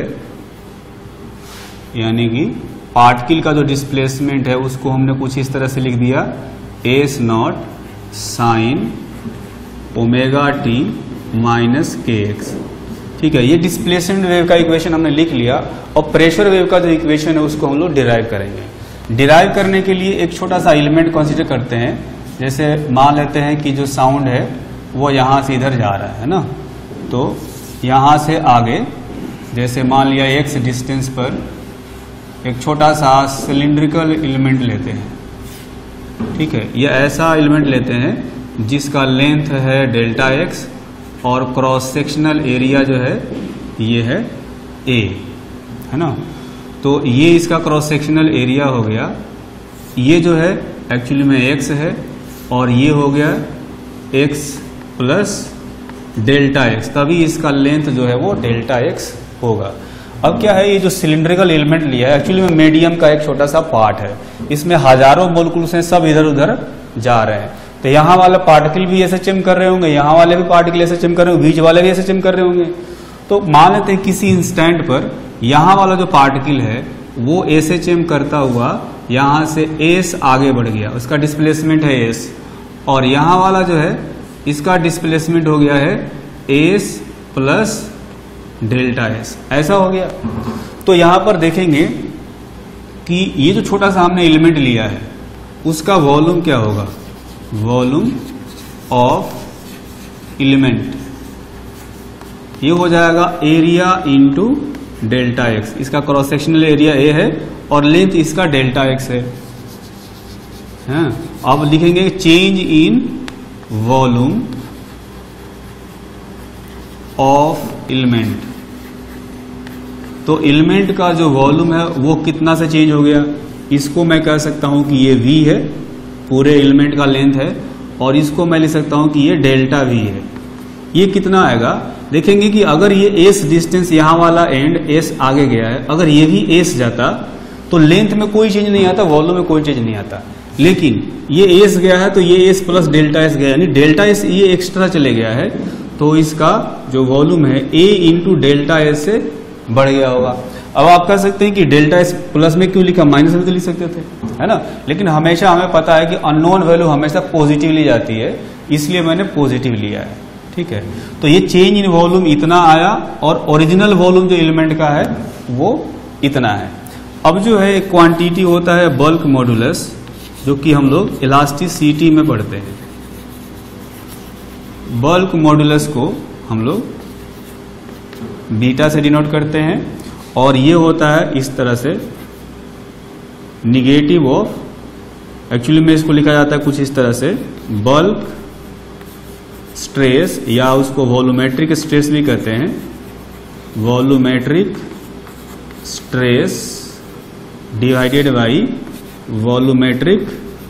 यानी कि पार्टिकल का जो डिस्प्लेसमेंट है उसको हमने कुछ इस तरह से लिख दिया, S0 sine omega T minus kx, ठीक है। ये डिस्प्लेसमेंट वेव का इक्वेशन हमने लिख लिया। और प्रेशर वेव का जो इक्वेशन है उसको हम लोग डिराइव करेंगे। डिराइव करने के लिए एक छोटा सा एलिमेंट कंसीडर करते हैं। जैसे मान लेते हैं कि जो साउंड है वो यहां से इधर जा रहा है ना, तो यहां से आगे जैसे मान लिया x डिस्टेंस पर एक छोटा सा सिलिंड्रिकल एलिमेंट लेते हैं, ठीक है। ये ऐसा एलिमेंट लेते हैं जिसका लेंथ है डेल्टा x और क्रॉस सेक्शनल एरिया जो है ये है A, है ना। तो ये इसका क्रॉस सेक्शनल एरिया हो गया। ये जो है एक्चुअली में x है और ये हो गया x प्लस डेल्टा एक्स, तभी इसका लेंथ जो है वो डेल्टा एक्स होगा। अब क्या है, ये जो सिलिंड्रिकल एलिमेंट लिया है एक्चुअली में मीडियम का एक छोटा सा पार्ट है, इसमें हजारों मोलिक्यूल्स हैं, सब इधर उधर जा रहे हैं। तो यहाँ वाला पार्टिकल भी एसएचएम कर रहे होंगे, यहाँ वाले भी पार्टिकल एसएचएम कर रहे होंगे, बीच वाले भी एसएचएम कर रहे होंगे। तो मान लेते हैं किसी इंस्टेंट पर यहाँ वाला जो पार्टिकल है वो एसएचएम करता हुआ यहाँ से एस आगे बढ़ गया, उसका डिस्प्लेसमेंट है एस, और यहाँ वाला जो है इसका डिस्प्लेसमेंट हो गया है एस प्लस डेल्टा एस, ऐसा हो गया। तो यहां पर देखेंगे कि ये जो छोटा सा हमने एलिमेंट लिया है उसका वॉल्यूम क्या होगा, वॉल्यूम ऑफ एलिमेंट, ये हो जाएगा एरिया इंटू डेल्टा एक्स, इसका क्रॉस सेक्शनल एरिया ए है और लेंथ इसका डेल्टा एक्स है। अब लिखेंगे change in volume of element, तो एलिमेंट का जो वॉल्यूम है वो कितना से चेंज हो गया, इसको मैं कह सकता हूं कि ये v है, पूरे एलिमेंट का लेंथ है, और इसको मैं लिख सकता हूं कि ये डेल्टा v है। ये कितना आएगा, देखेंगे कि अगर ये s डिस्टेंस यहाँ वाला एंड s आगे गया है, अगर ये भी s जाता तो लेंथ में कोई चेंज नहीं आता, वॉल्यूम में कोई चेंज नहीं आता, लेकिन ये s गया है तो ये s प्लस डेल्टा s गया, यानी डेल्टा s ये एक्स्ट्रा चले गया है, तो इसका जो वॉल्यूम है a इंटू डेल्टा s से बढ़ गया होगा। अब आप कह सकते हैं कि डेल्टा एस प्लस में क्यों लिखा, माइनस में तो लिख सकते थे, है ना, लेकिन हमेशा हमें पता है कि अननोन वैल्यू हमेशा पॉजिटिव ली जाती है, इसलिए मैंने पॉजिटिव लिया है। ठीक है, तो ये चेंज इन वॉल्यूम इतना आया और ओरिजिनल वॉल्यूम जो एलिमेंट का है वो इतना है। अब जो है एक क्वांटिटी होता है बल्क मॉडुलस, जो कि हम लोग इलास्टिसिटी में पढ़ते हैं। बल्क मॉडुलस को हम लोग बीटा से डिनोट करते हैं, और ये होता है इस तरह से निगेटिव ऑफ, एक्चुअली में इसको लिखा जाता है कुछ इस तरह से, बल्क स्ट्रेस, या उसको वॉल्यूमेट्रिक स्ट्रेस भी कहते हैं, volumetric stress divided by volumetric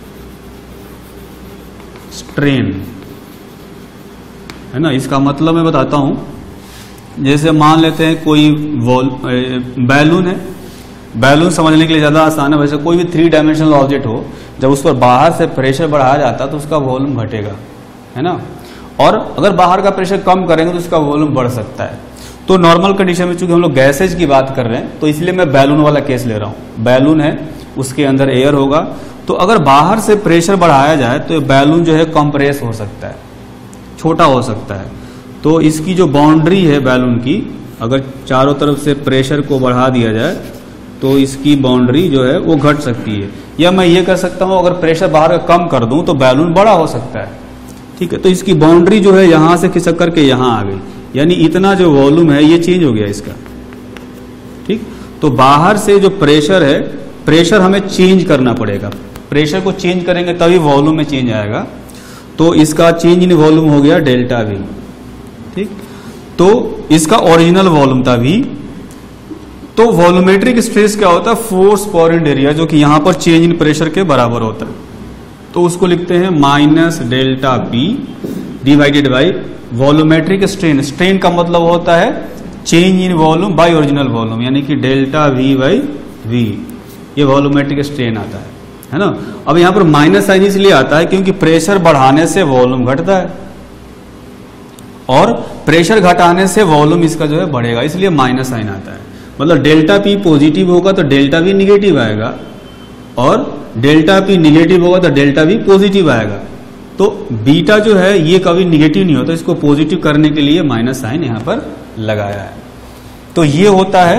strain, है ना। इसका मतलब मैं बताता हूं, जैसे मान लेते हैं कोई बैलून है, बैलून समझने के लिए ज्यादा आसान है, वैसे कोई भी 3 डायमेंशनल ऑब्जेक्ट हो, जब उस पर बाहर से प्रेशर बढ़ाया जाता तो उसका वॉल्यूम घटेगा, है ना, और अगर बाहर का प्रेशर कम करेंगे तो उसका वॉल्यूम बढ़ सकता है। तो नॉर्मल कंडीशन में चूंकि हम लोग गैसेज की बात कर रहे हैं तो इसलिए मैं बैलून वाला केस ले रहा हूं। बैलून है, उसके अंदर एयर होगा, तो अगर बाहर से प्रेशर बढ़ाया जाए तो बैलून जो है कंप्रेस हो सकता है, छोटा हो सकता है। तो इसकी जो बाउंड्री है बैलून की, अगर चारों तरफ से प्रेशर को बढ़ा दिया जाए तो इसकी बाउंड्री जो है वो घट सकती है, या मैं ये कर सकता हूं अगर प्रेशर बाहर का कम कर दूं तो बैलून बड़ा हो सकता है। ठीक है, तो इसकी बाउंड्री जो है यहां से खिसक करके यहां आ गई, यानी इतना जो वॉल्यूम है ये चेंज हो गया इसका। ठीक, तो बाहर से जो प्रेशर है, प्रेशर हमें चेंज करना पड़ेगा, प्रेशर को चेंज करेंगे तभी वॉल्यूम में चेंज आएगा, तो इसका चेंज इन वॉल्यूम हो गया डेल्टा वी। ठीक, तो इसका ओरिजिनल वॉल्यूम था वी। तो वॉल्यूमेट्रिक स्ट्रेस क्या होता है, फोर्स पर यूनिट एरिया, जो कि यहां पर चेंज इन प्रेशर के बराबर होता है, तो उसको लिखते हैं minus delta P divided by volumetric strain. Strain का मतलब होता है change in volume by original volume, यानी कि डेल्टा वी बाई वी, ये वॉल्यूमेट्रिक स्ट्रेन आता है ना। अब यहां पर माइनस साइन इसलिए आता है क्योंकि प्रेशर बढ़ाने से वॉल्यूम घटता है और प्रेशर घटाने से वॉल्यूम इसका जो है बढ़ेगा, इसलिए माइनस साइन आता है। मतलब डेल्टा पी पॉजिटिव होगा तो डेल्टा वी निगेटिव आएगा, और डेल्टा पी निगेटिव होगा तो डेल्टा वी पॉजिटिव आएगा। तो बीटा जो है ये कभी निगेटिव नहीं होता, इसको पॉजिटिव करने के लिए माइनस साइन यहां पर लगाया है। तो ये होता है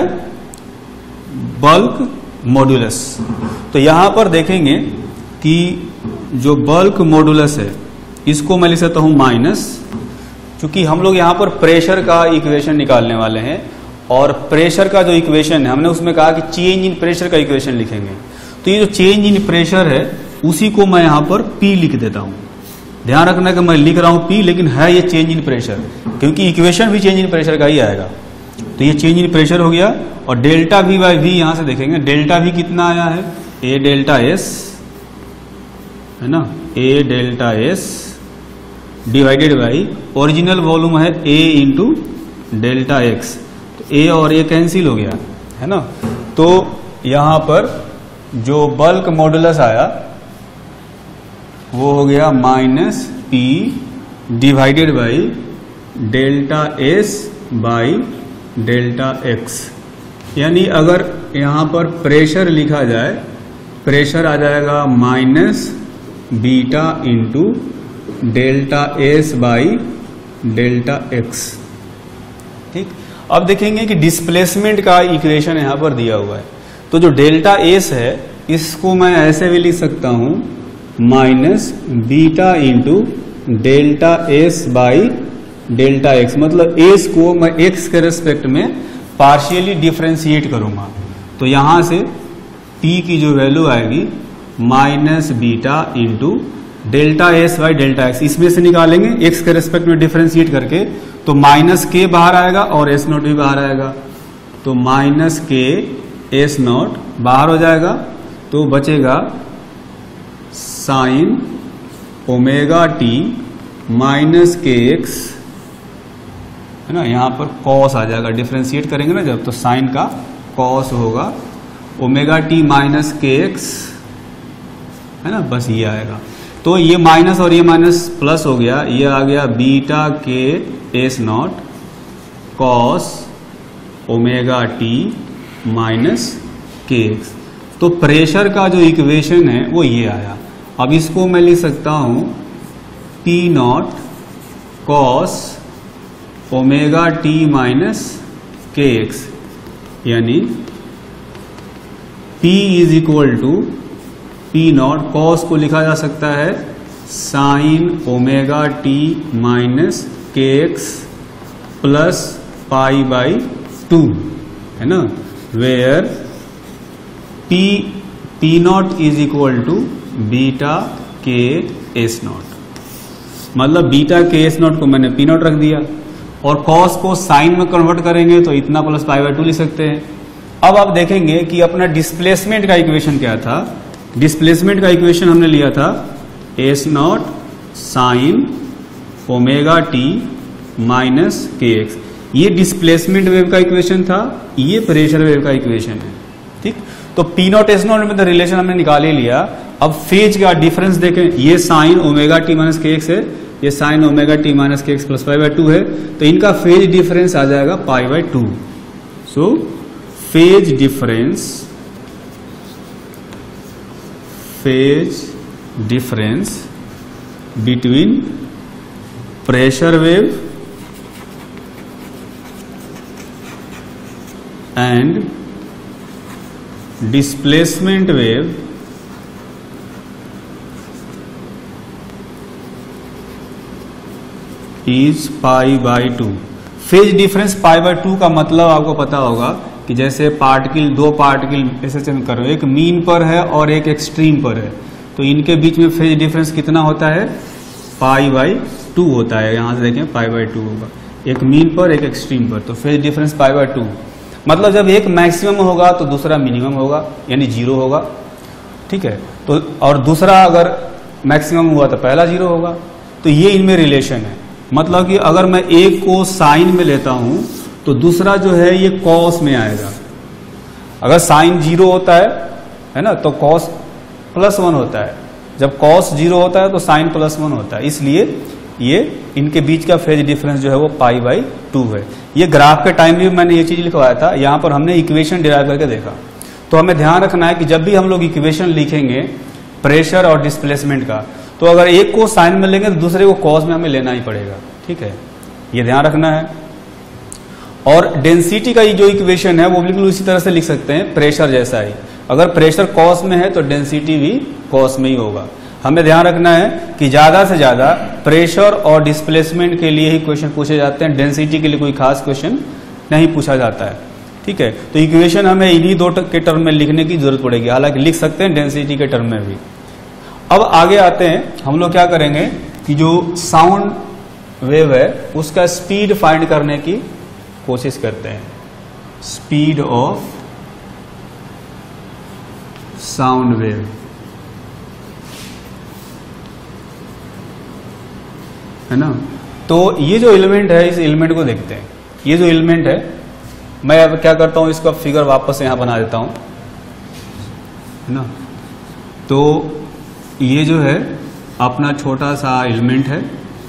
बल्क मॉडुलस। तो यहां पर देखेंगे कि जो बल्क मॉडुलस है इसको मैं लिख सकता हूं माइनस, क्योंकि हम लोग यहां पर प्रेशर का इक्वेशन निकालने वाले हैं, और प्रेशर का जो इक्वेशन है हमने उसमें कहा कि चेंज इन प्रेशर का इक्वेशन लिखेंगे। तो ये जो चेंज इन प्रेशर है उसी को मैं यहां पर P लिख देता हूं। ध्यान रखना कि मैं लिख रहा हूं P, लेकिन है ये चेंज इन प्रेशर, क्योंकि इक्वेशन भी चेंज इन प्रेशर का ही आएगा। तो ये चेंज इन प्रेशर हो गया, और डेल्टा V बाई V यहां से देखेंगे, डेल्टा V कितना आया है, A डेल्टा S, है ना, A delta S divided by original volume है A इंटू डेल्टा एक्स। तो A और A कैंसिल हो गया है ना, तो यहां पर जो बल्क मॉडुलस आया वो हो गया minus P divided by delta S by delta x. यानी अगर यहां पर प्रेशर लिखा जाए, प्रेशर आ जाएगा minus beta into delta s by delta x. ठीक, अब देखेंगे कि डिस्प्लेसमेंट का इक्वेशन यहां पर दिया हुआ है, तो जो डेल्टा एस है इसको मैं ऐसे भी लिख सकता हूं minus beta into delta s by delta x. मतलब एस को मैं एक्स के रेस्पेक्ट में पार्शियली डिफरेंशिएट करूंगा, तो यहां से p की जो वैल्यू आएगी minus beta into delta s by delta x, इसमें से निकालेंगे एक्स के रेस्पेक्ट में डिफरेंशिएट करके, तो माइनस के बाहर आएगा और एस नॉट भी बाहर आएगा, तो माइनस के एस नॉट बाहर हो जाएगा, तो बचेगा sine omega T minus k x, है ना, यहां पर कॉस आ जाएगा, डिफरेंशिएट करेंगे ना जब, तो साइन का कॉस होगा omega T minus k x, है ना, बस ये आएगा। तो ये माइनस और ये माइनस प्लस हो गया, ये आ गया beta k s naught cos omega T minus k x. तो प्रेशर का जो इक्वेशन है वो ये आया। अब इसको मैं लिख सकता हूं p naught cos omega T minus k x, यानी P is equal to p naught, cos को लिखा जा सकता है sine omega T minus k x plus pi by 2, है ना, where p naught is equal to beta k s naught. मतलब बीटा के एस नॉट को मैंने पी नॉट रख दिया, और कॉस को साइन में कन्वर्ट करेंगे तो इतना प्लस पाई बाई 2 लिख सकते हैं। अब आप देखेंगे कि अपना डिस्प्लेसमेंट का इक्वेशन क्या था। डिस्प्लेसमेंट का इक्वेशन हमने लिया था s naught sine omega T minus k x. ये डिस्प्लेसमेंट वेव का इक्वेशन था, ये प्रेशर वेव का इक्वेशन है। ठीक, तो पी नॉट एस नॉट में तो रिलेशन हमने निकाल ही लिया। अब फेज का डिफरेंस देखें, ये sine omega T minus k x है, ये sine omega T minus k x plus pi by 2 है, तो इनका फेज डिफरेंस आ जाएगा pi by 2। So phase difference between pressure wave and displacement wave is pi by 2। Phase difference pi by 2 का मतलब आपको पता होगा कि जैसे पार्टिकल, दो पार्टिकल ऐसे चेंज कर रहे हो, एक मीन पर है और एक एक्सट्रीम पर है, तो इनके बीच में फेज डिफरेंस कितना होता है, पाई बाई 2 होता है। यहां से देखें पाई बाई 2 होगा, एक मीन पर एक एक्सट्रीम पर, तो फेज डिफरेंस पाई बाई 2। मतलब जब एक मैक्सिमम होगा तो दूसरा मिनिमम होगा, यानी 0 होगा। ठीक है, तो और दूसरा अगर मैक्सिमम हुआ तो पहला 0 होगा। तो ये इनमें रिलेशन है। मतलब कि अगर मैं एक को साइन में लेता हूं तो दूसरा जो है ये कॉस में आएगा। अगर साइन 0 होता है ना, तो कॉस +1 होता है। जब कॉस 0 होता है तो साइन +1 होता है। इसलिए ये इनके बीच का फेज डिफरेंस जो है वो पाई बाई 2 है। ये ग्राफ के टाइम भी मैंने ये चीज लिखवाया था, यहां पर हमने इक्वेशन डिराइव करके देखा। तो हमें ध्यान रखना है कि जब भी हम लोग इक्वेशन लिखेंगे प्रेशर और डिस्प्लेसमेंट का, तो अगर एक को साइन में लेंगे तो दूसरे को कॉस में हमें लेना ही पड़ेगा। ठीक है, ये ध्यान रखना है। और डेंसिटी का जो इक्वेशन है वो बिल्कुल उसी तरह से लिख सकते हैं, प्रेशर जैसा ही। अगर प्रेशर कॉस में है तो डेंसिटी भी कॉस में ही होगा। हमें ध्यान रखना है कि ज्यादा से ज्यादा प्रेशर और डिस्प्लेसमेंट के लिए ही क्वेश्चन पूछे जाते हैं, डेंसिटी के लिए कोई खास क्वेश्चन नहीं पूछा जाता है। ठीक है, तो इक्वेशन हमें इन्हीं 2 के टर्म में लिखने की जरूरत पड़ेगी, हालांकि लिख सकते हैं डेंसिटी के टर्म में भी। अब आगे आते हैं, हम लोग क्या करेंगे कि जो साउंड वेव है उसका स्पीड फाइंड करने की कोशिश करते हैं। Speed of sound wave. है ना। तो ये जो एलिमेंट है, इस एलिमेंट को देखते हैं। ये जो एलिमेंट है, मैं अब क्या करता हूं, इसका फिगर वापस यहां बना देता हूं, है ना। तो ये जो है अपना छोटा सा एलिमेंट है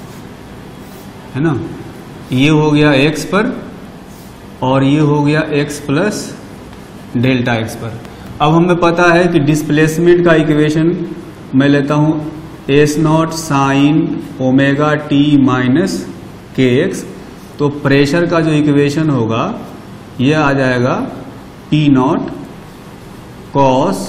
ना। ये हो गया x पर और ये हो गया x प्लस डेल्टा x पर। अब हमें पता है कि डिस्प्लेसमेंट का इक्वेशन मैं लेता हूं S0 sine omega t minus kx। तो प्रेशर का जो इक्वेशन होगा ये आ जाएगा P0 cos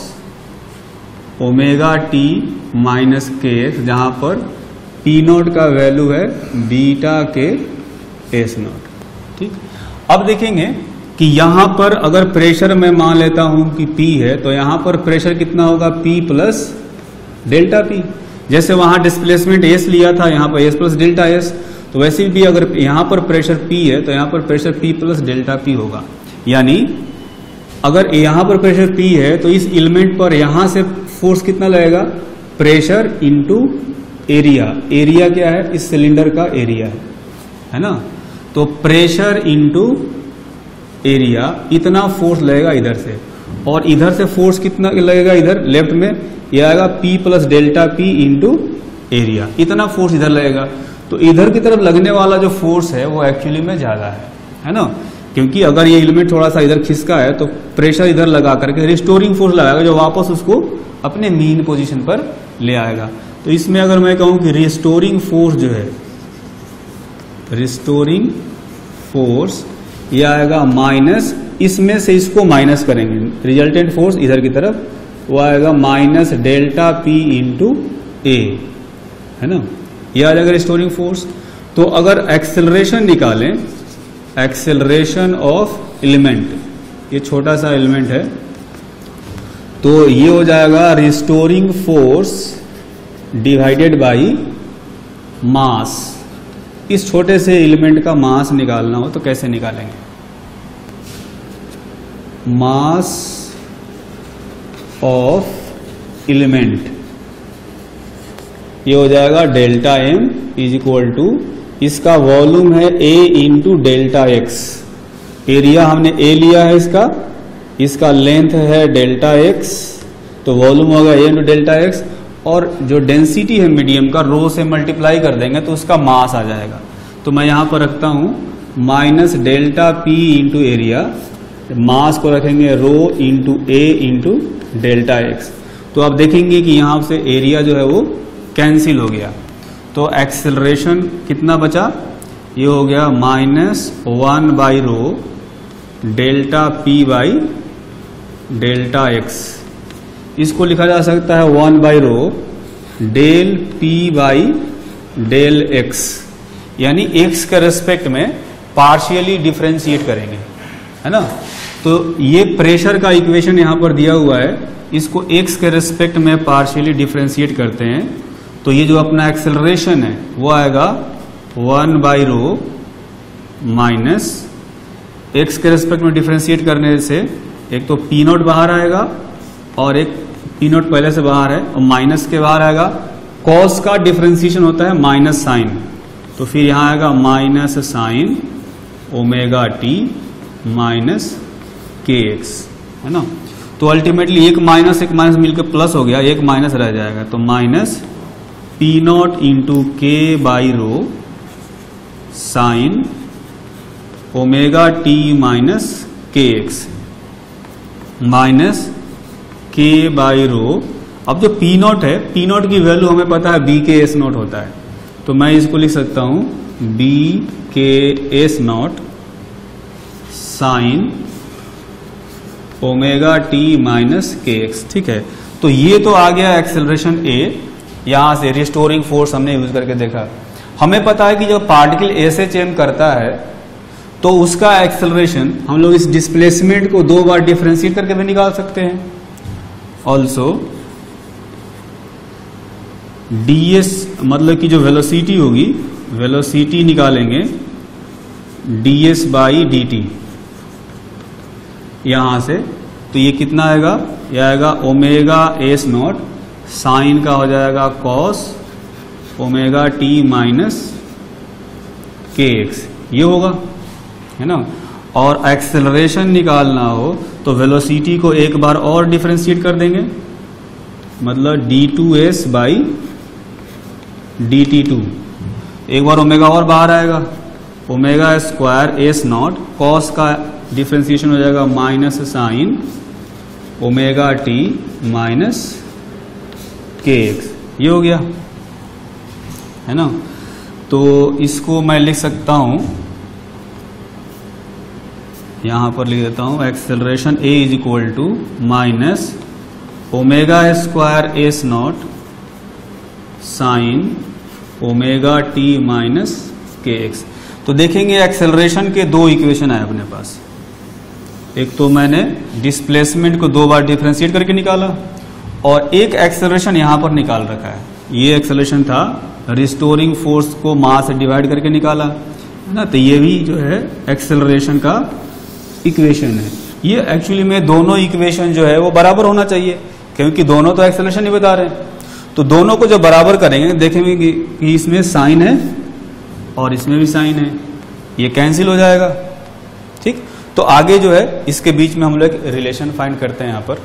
omega t minus kx, जहां पर P0 का वैल्यू है बीटा के S0। ठीक, अब देखेंगे कि यहां पर अगर प्रेशर मैं मान लेता हूं कि P है, तो यहां पर प्रेशर कितना होगा, P प्लस डेल्टा P। जैसे वहां डिस्प्लेसमेंट S लिया था, यहां पर S प्लस डेल्टा S, तो वैसे भी अगर यहां पर प्रेशर P है तो यहां पर pressure P plus delta P होगा। यानी अगर यहां पर प्रेशर P है तो इस एलिमेंट पर यहां से फोर्स कितना लगेगा, प्रेशर इंटू एरिया। एरिया क्या है, इस सिलेंडर का एरिया है ना। तो प्रेशर इंटू एरिया, इतना फोर्स लगेगा इधर से, और इधर से फोर्स कितना लगेगा, इधर लेफ्ट में यह आएगा P plus delta P into area, इतना फोर्स इधर लगेगा। तो इधर की तरफ लगने वाला जो फोर्स है वो एक्चुअली में ज्यादा है ना। क्योंकि अगर ये एलिमेंट थोड़ा सा इधर खिसका है तो प्रेशर इधर लगा करके रिस्टोरिंग फोर्स लगाएगा, जो वापस उसको अपने मीन पोजीशन पर ले आएगा। तो इसमें अगर मैं कहूं कि रिस्टोरिंग फोर्स जो है, रिस्टोरिंग फोर्स ये आएगा माइनस, इसमें से इसको माइनस करेंगे, रिजल्टेंट फोर्स इधर की तरफ वो आएगा minus delta P into A, है ना। ये आ जाएगा रिस्टोरिंग फोर्स। तो अगर एक्सेलरेशन निकालें, एक्सेलरेशन ऑफ एलिमेंट, ये छोटा सा एलिमेंट है, तो ये हो जाएगा restoring force divided by mass. इस छोटे से एलिमेंट का मास निकालना हो तो कैसे निकालेंगे, मास ऑफ एलिमेंट, ये हो जाएगा delta M is equal to, इसका वॉल्यूम है A into delta x. Area हमने A लिया है इसका लेंथ है डेल्टा एक्स, तो वॉल्यूम होगा A इंटू डेल्टा एक्स, और जो डेंसिटी है मीडियम का रो से मल्टीप्लाई कर देंगे तो उसका मास आ जाएगा। तो मैं यहां पर रखता हूं minus delta P into area, mass को रखेंगे rho into A into delta x. तो आप देखेंगे कि यहां से एरिया जो है वो कैंसिल हो गया। तो एक्सेलरेशन कितना बचा, ये हो गया minus 1 by rho delta P by delta x. इसको लिखा जा सकता है 1 by rho del P by del x, यानी x के रेस्पेक्ट में पार्शियली डिफरेंशिएट करेंगे, है ना। तो ये प्रेशर का इक्वेशन यहां पर दिया हुआ है, इसको x के रेस्पेक्ट में पार्शियली डिफरेंशिएट करते हैं, तो ये जो अपना एक्सेलरेशन है वो आएगा 1 बाई रो माइनस x के रेस्पेक्ट में डिफरेंशिएट करने से एक तो P0 बाहर आएगा और एक P0 पहले से बाहर है और माइनस के बाहर आएगा। कॉस का डिफरेंशिएशन होता है माइनस साइन, तो फिर यहां आएगा minus sine omega t minus kx, है ना। तो अल्टीमेटली एक माइनस मिलकर प्लस हो गया, एक माइनस रह जाएगा, तो minus P0 into k by rho sine omega t minus kx minus k by rho. अब जो P0 है, P0 की वैल्यू हमें पता है BK/S0 होता है, तो मैं इसको लिख सकता हूं BK/S0 sine omega t minus kx। ठीक है, तो ये तो आ गया एक्सेलरेशन A। यहां से रिस्टोरिंग फोर्स हमने यूज करके देखा। हमें पता है कि जब पार्टिकल A से चेंज करता है तो उसका एक्सेलरेशन हम लोग इस डिस्प्लेसमेंट को 2 बार डिफरेंशिएट करके भी निकाल सकते हैं। ऑल्सो ds मतलब कि जो वेलोसिटी होगी, वेलोसिटी निकालेंगे ds बाई dt यहां से, तो ये कितना आएगा, ये आएगा ओमेगा S0 साइन का हो जाएगा cos omega t minus kx, ये होगा, है ना। और एक्सेलरेशन निकालना हो तो वेलोसिटी को एक बार और डिफरेंशिएट कर देंगे, मतलब d2s बाई dt2, एक बार ओमेगा और बाहर आएगा, omega square s naught, cos का डिफरेंशिएशन हो जाएगा minus sine omega T minus kx, ये हो गया, है ना। तो इसको मैं लिख सकता हूं, यहां पर लिख देता हूं, acceleration a is equal to minus omega square s naught sine omega T minus kx। तो देखेंगे एक्सेलरेशन के दो इक्वेशन आए अपने पास, एक तो मैंने डिस्प्लेसमेंट को दो बार डिफरेंशिएट करके निकाला और एक एक्सेलरेशन यहां पर निकाल रखा है। ये एक्सेलरेशन था रिस्टोरिंग फोर्स को मास से डिवाइड करके निकाला, है ना। तो ये भी जो है एक्सेलरेशन का इक्वेशन है। ये एक्चुअली में दोनों इक्वेशन जो है वो बराबर होना चाहिए, क्योंकि दोनों तो एक्सेलरेशन ही बता रहे हैं। तो दोनों को जब बराबर करेंगे देखेंगे कि इसमें साइन है और इसमें भी साइन है, ये कैंसिल हो जाएगा, ठीक। तो आगे जो है इसके बीच में हम लोग रिलेशन फाइंड करते हैं यहां पर।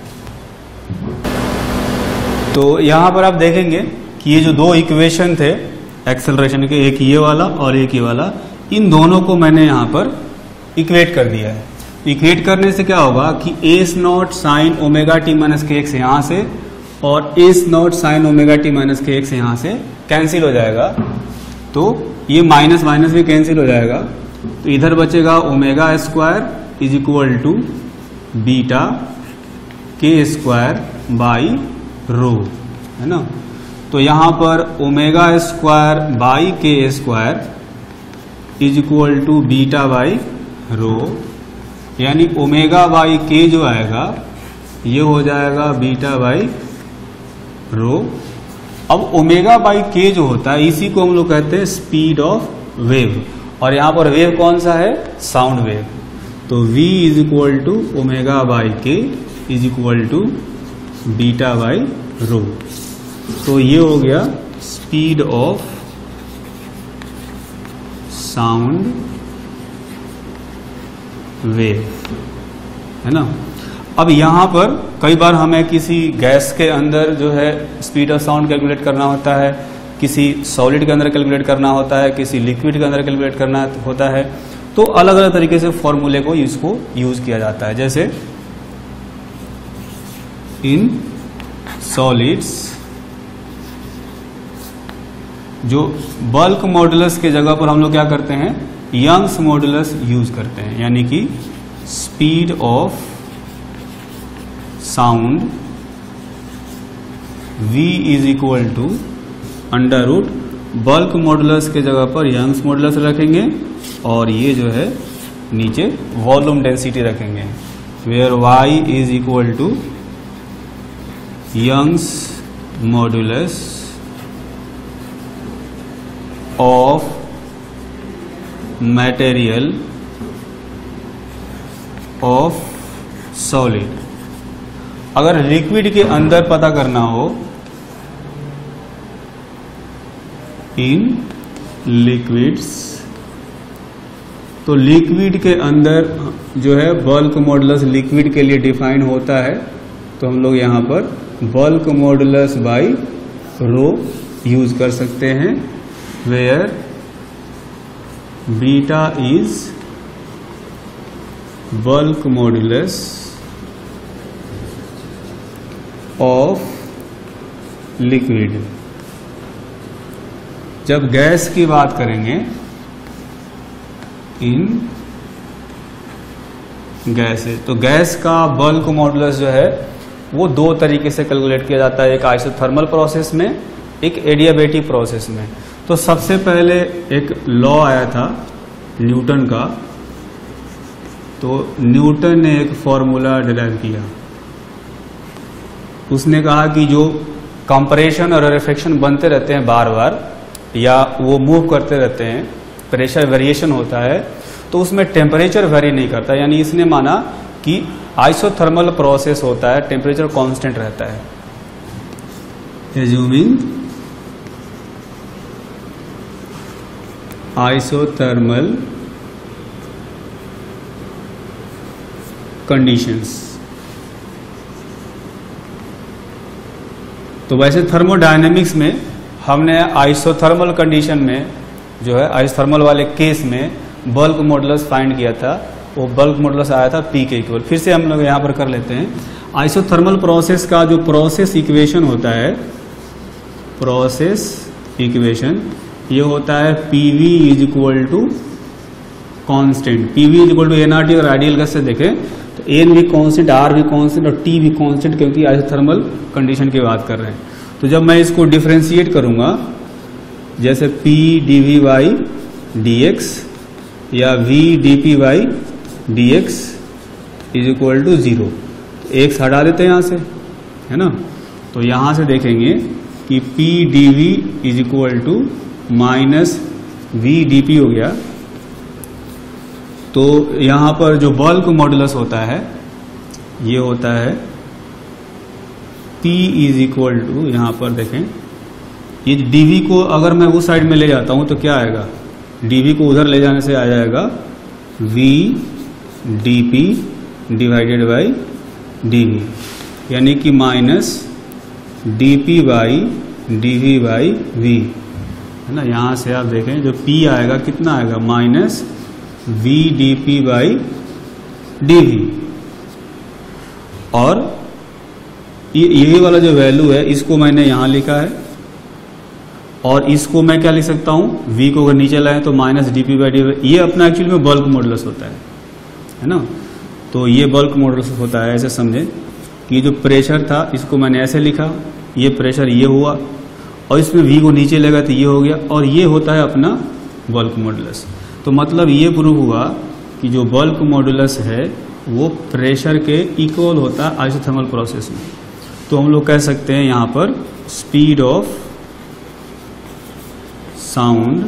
तो यहां पर आप देखेंगे कि ये जो दो इक्वेशन थे एक्सेलरेशन के, एक ये वाला और एक ये वाला, इन दोनों को मैंने यहां पर इक्वेट कर दिया है। इक्वेट करने से क्या होगा कि s naught sine omega T minus k x यहां से और s naught sine omega T minus k x यहां से कैंसिल हो जाएगा। तो ये माइनस माइनस भी कैंसिल हो जाएगा, तो इधर बचेगा omega square is equal to beta k square by rho, है ना। तो यहां पर omega square by k square is equal to beta by rho, यानी ओमेगा बाई के जो आएगा ये हो जाएगा बीटा बाई रो। अब ओमेगा बाई के जो होता है इसी को हम लोग कहते हैं स्पीड ऑफ वेव, और यहां पर वेव कौन सा है, साउंड वेव। तो v is equal to omega by k is equal to beta by rho. तो ये हो गया स्पीड ऑफ साउंड वेव, है ना। अब यहां पर कई बार हमें किसी गैस के अंदर जो है स्पीड ऑफ साउंड कैलकुलेट करना होता है, किसी सॉलिड के अंदर कैलकुलेट करना होता है, किसी लिक्विड के अंदर कैलकुलेट करना होता है। तो अलग अलग तरीके से फॉर्मूले को इसको यूज किया जाता है। जैसे इन सॉलिड्स जो बल्क मॉडुलस के जगह पर हम लोग क्या करते हैं, यंग्स मॉडुलस यूज करते हैं, यानी कि speed of sound v is equal to under root bulk modulus के जगह पर यंग्स मॉडुलस रखेंगे और ये जो है नीचे वॉल्यूम डेंसिटी रखेंगे, where y is equal to Young's modulus of material of solid. अगर लिक्विड के अंदर पता करना हो, इन लिक्विड्स, तो लिक्विड के अंदर जो है बल्क मॉडुलस लिक्विड के लिए डिफाइन होता है, तो हम लोग यहां पर bulk modulus by rho use कर सकते हैं, where beta is bulk modulus of liquid. जब गैस की बात करेंगे, इन गैसेस, तो गैस का बल्क मॉडुलस जो है वो दो तरीके से कैलकुलेट किया जाता है, एक आइसोथर्मल प्रोसेस में, एक एडियाबेटिक प्रोसेस में। तो सबसे पहले एक लॉ आया था न्यूटन का, तो न्यूटन ने एक फॉर्मूला डिराइव किया। उसने कहा कि जो कंप्रेशन और रेफ्रिक्शन बनते रहते हैं बार बार, या वो मूव करते रहते हैं, प्रेशर वेरिएशन होता है, तो उसमें टेम्परेचर वेरी नहीं करता। यानी इसने माना कि आइसोथर्मल प्रोसेस होता है, टेम्परेचर कांस्टेंट रहता है। Assuming isothermal conditions. तो वैसे थर्मोडायनेमिक्स में हमने आइसोथर्मल कंडीशन में जो है आइसोथर्मल वाले केस में बल्क मॉडुलस फाइंड किया था, वो बल्क मॉडुलस आया था P के इक्वल। फिर से हम लोग यहाँ पर कर लेते हैं। आइसोथर्मल प्रोसेस का जो प्रोसेस इक्वेशन होता है, प्रोसेस इक्वेशन ये होता है PV is equal to constant. PV is equal to nRT। अगर आइडियल गैस से देखें तो N भी कॉन्स्टेंट, R भी कॉन्स्टेंट और T भी कॉन्स्टेंट, क्योंकि आइसोथर्मल कंडीशन की बात कर रहे हैं। तो जब मैं इसको डिफ्रेंशिएट करूंगा, जैसे P dV बाई dx या V dP by dx is equal to 0, तो x हटा देते हैं यहाँ से, है ना। तो यहाँ से देखेंगे कि P dV is equal to minus V dP हो गया। तो यहाँ पर जो बल्क मॉडुलस होता है ये होता है P इज इक्वल टू, यहाँ पर देखें ये dV को अगर मैं उस साइड में ले जाता हूँ तो क्या आएगा, dV को उधर ले जाने से आ जाएगा V dP divided by dV, यानी कि minus dP by dV by V, है ना। यहाँ से आप देखें जो P आएगा कितना आएगा, minus V dP by dV। और ये वाला जो वैल्यू है इसको मैंने यहाँ लिखा है, और इसको मैं क्या लिख सकता हूँ, V को अगर नीचे लाए तो माइनस dP बाई dV। ये अपना एक्चुअली में बल्क मॉडुलस होता है ना। तो ये बल्क मॉडुलस होता है, ऐसे समझें कि जो प्रेशर था इसको मैंने ऐसे लिखा, ये प्रेशर ये हुआ और इसमें V को नीचे लगा तो ये हो गया, और ये होता है अपना बल्क मॉडुलस। तो मतलब ये प्रूव हुआ कि जो बल्क मॉडुलस है वो प्रेशर के इक्वल होता है आइसोथर्मल प्रोसेस में। तो हम लोग कह सकते हैं यहाँ पर speed of sound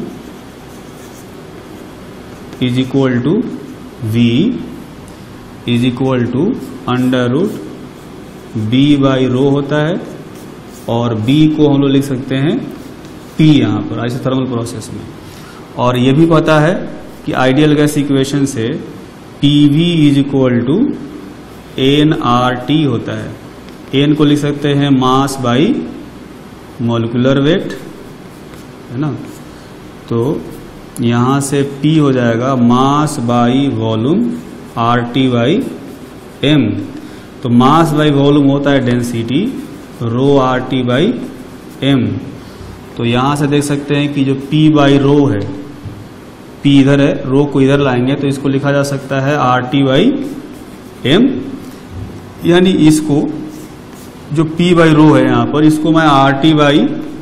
is equal to V is equal to under root B by rho होता है, और B को हम लोग लिख सकते हैं P यहाँ पर आइसोथर्मल प्रोसेस में। और ये भी पता है कि आइडियल गैस इक्वेशन से PV is equal to nRT होता है। N को लिख सकते हैं मास बाई मॉलिक्यूलर वेट, है ना। तो यहाँ से P हो जाएगा mass by volume RT by M। तो मास बाई वॉल्यूम होता है density rho RT by M। तो यहाँ से देख सकते हैं कि जो P बाई रो है, P इधर है, रो को इधर लाएंगे तो इसको लिखा जा सकता है RT बाई M, यानी इसको जो P बाई रो है यहाँ पर इसको मैं RT बाई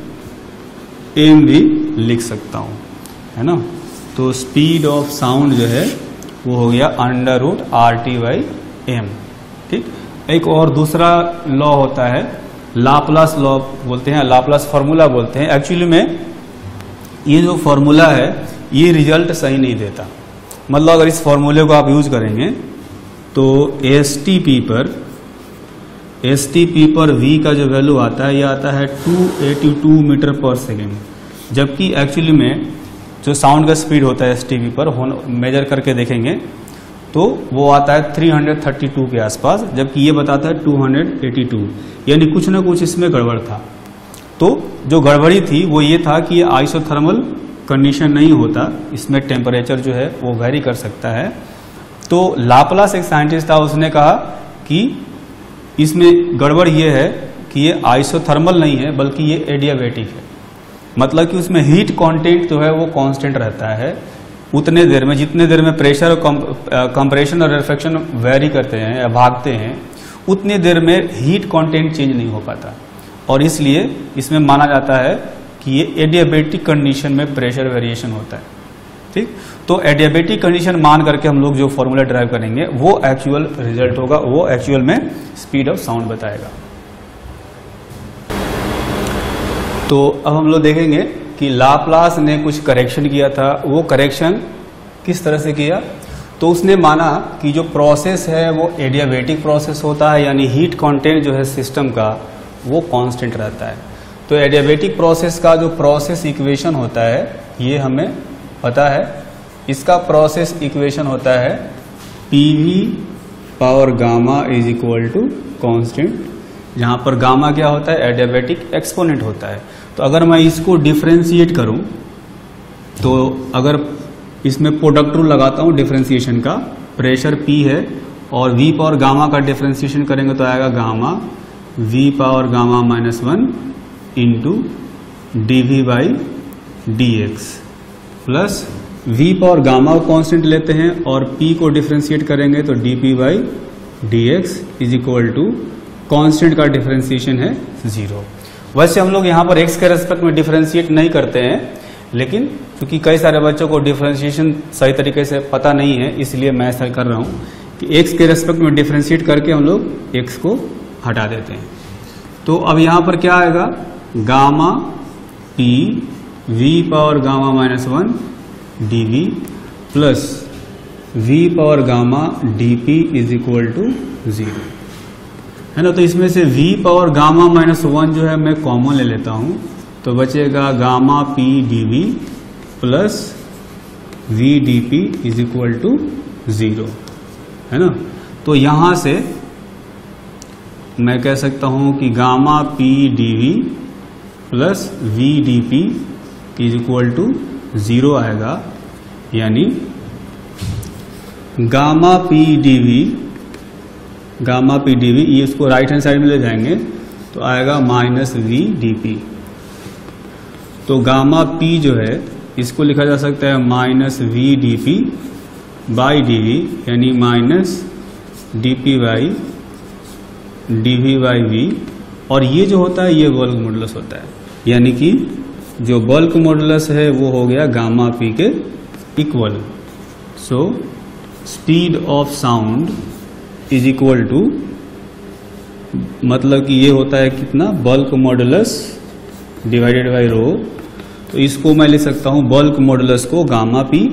M भी लिख सकता हूँ, है ना। तो स्पीड ऑफ साउंड जो है वो हो गया under root RT by M। ठीक। एक और दूसरा लॉ होता है, लाप्लास लॉ बोलते हैं, लाप्लास फार्मूला बोलते हैं। एक्चुअली में ये जो फार्मूला है ये रिजल्ट सही नहीं देता। मतलब अगर इस फार्मूले को आप यूज करेंगे तो एसटीपी पर V का जो वैल्यू आता है ये आता है 282 मीटर पर सेकेंड, जबकि एक्चुअली में जो साउंड का स्पीड होता है एसटीपी पर मेजर करके देखेंगे तो वो आता है 332 के आसपास, जबकि ये बताता है 282, यानी कुछ ना कुछ इसमें गड़बड़ था। तो जो गड़बड़ी थी वो ये था कि ये आइसोथर्मल कंडीशन नहीं होता, इसमें टेम्परेचर जो है वो वेरी कर सकता है। तो लाप्लास एक साइंटिस्ट था, उसने कहा कि इसमें गड़बड़ ये है कि ये आइसोथर्मल नहीं है बल्कि ये एडियाबेटिक है। मतलब कि उसमें हीट कंटेंट जो है वो कांस्टेंट रहता है उतने देर में, जितने देर में प्रेशर और कंप्रेशन और रिफ्रैक्शन वेरी करते हैं या भागते हैं उतनी देर में हीट कंटेंट चेंज नहीं हो पाता, और इसलिए इसमें माना जाता है कि ये एडियाबेटिक कंडीशन में प्रेशर वेरिएशन होता है। ठीक। तो एडियाबेटिक कंडीशन मान करके हम लोग जो फॉर्मूला ड्राइव करेंगे वो एक्चुअल रिजल्ट होगा, वो एक्चुअल में स्पीड ऑफ साउंड बताएगा। तो अब हम लोग देखेंगे कि लाप्लास ने कुछ करेक्शन किया था। वो करेक्शन किस तरह से किया, तो उसने माना कि जो प्रोसेस है वो एडियाबेटिक प्रोसेस होता है, यानी हीट कंटेंट जो है सिस्टम का वो कांस्टेंट रहता है। तो एडियाबेटिक प्रोसेस का जो प्रोसेस इक्वेशन होता है ये हमें पता है। इसका प्रोसेस इक्वेशन होता है PV power gamma is equal to constant, जहां पर गामा क्या होता है, एडियाबेटिक एक्सपोनेंट होता है। तो अगर मैं इसको डिफरेंशिएट करूं, तो अगर इसमें प्रोडक्ट रूल लगाता हूं डिफरेंशिएशन का, प्रेशर P है और V पावर गामा का डिफरेंशिएशन करेंगे तो आएगा gamma V power gamma -1 into dV by dx plus V power gamma को कांस्टेंट लेते हैं और P को डिफरेंशिएट करेंगे तो dP by dx is equal to constant का डिफरेंशिएशन है 0। वैसे हम लोग यहाँ पर x के रेस्पेक्ट में डिफरेंशिएट नहीं करते हैं, लेकिन क्योंकि कई सारे बच्चों को डिफरेंशिएशन सही तरीके से पता नहीं है, इसलिए मैं ऐसा कर रहा हूँ कि x के रेस्पेक्ट में डिफरेंशिएट करके हम लोग x को हटा देते हैं। तो अब यहाँ पर क्या आएगा, gamma P V power gamma -1 dV plus V power gamma dP is equal to 0, है ना। तो इसमें से V पावर गामा -1 जो है मैं कॉमन ले लेता हूं, तो बचेगा gamma P dV plus V dP is equal to 0, है ना। तो यहां से मैं कह सकता हूं कि gamma P dV plus V dP is equal to 0 आएगा, यानी गामा P dV ये इसको राइट हैंड साइड में ले जाएंगे तो आएगा -V dP। तो गामा P जो है इसको लिखा जा सकता है -V dP बाई dV, यानी -dP by dV by V, और ये जो होता है ये बल्क मॉडुलस होता है, यानी कि जो बल्क मॉडुलस है वो हो गया गामा P के equal. So speed of sound is equal to, मतलब कि ये होता है कितना, bulk modulus divided by rho. तो इसको मैं लिख सकता हूं बल्क मॉडुलस को गामा P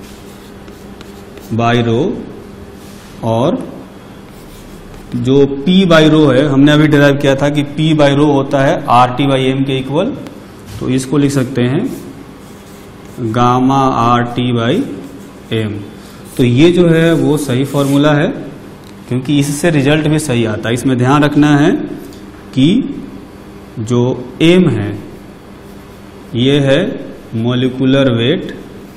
बाई रो, और जो P बाई रो है हमने अभी डिराइव किया था कि P बाई रो होता है RT बाई M के इक्वल, तो इसको लिख सकते हैं गामा RT बाई M। तो ये जो है वो सही फॉर्मूला है, क्योंकि इससे रिजल्ट भी सही आता है। इसमें ध्यान रखना है कि जो M है ये है मॉलिक्यूलर वेट,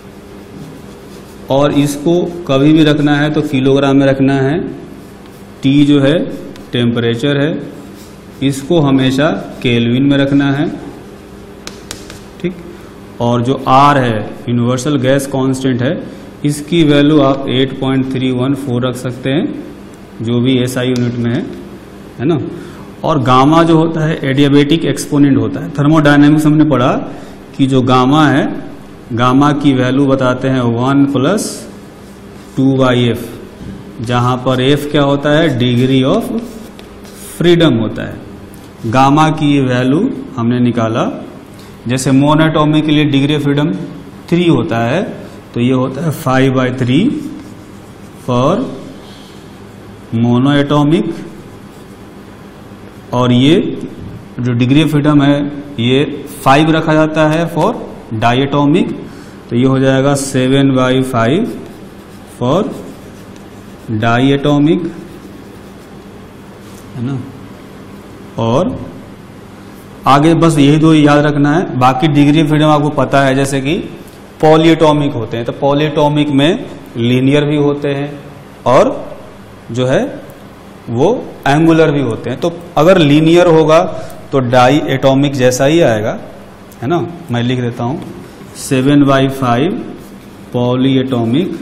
और इसको कभी भी रखना है तो किलोग्राम में रखना है। T जो है टेम्परेचर है, इसको हमेशा केल्विन में रखना है, ठीक। और जो R है यूनिवर्सल गैस कांस्टेंट है, इसकी वैल्यू आप 8.314 रख सकते हैं, जो भी SI यूनिट में है ना। और गामा जो होता है एडियाबेटिक एक्सपोनेंट होता है। थर्मोडायनेमिक्स हमने पढ़ा कि जो गामा है, गामा की वैल्यू बताते हैं 1 + 2/f, जहां पर f क्या होता है, डिग्री ऑफ फ्रीडम होता है। गामा की वैल्यू हमने निकाला, जैसे मोनोएटॉमिक के लिए डिग्री ऑफ फ्रीडम 3 होता है, तो ये होता है 5/3 फॉर मोनोएटॉमिक, और ये जो डिग्री ऑफ फ्रीडम है ये 5 रखा जाता है फॉर डायटोमिक, तो ये हो जाएगा 7/5 फॉर डायटोमिक, है ना। और आगे बस यही दो याद रखना है, बाकी डिग्री ऑफ फ्रीडम आपको पता है, जैसे कि पॉलीएटॉमिक होते हैं, तो पॉलीएटॉमिक में लीनियर भी होते हैं और जो है वो एंगुलर भी होते हैं। तो अगर लीनियर होगा तो डाई एटॉमिक जैसा ही आएगा, है ना। मैं लिख देता हूं 7/5 पॉलीएटॉमिक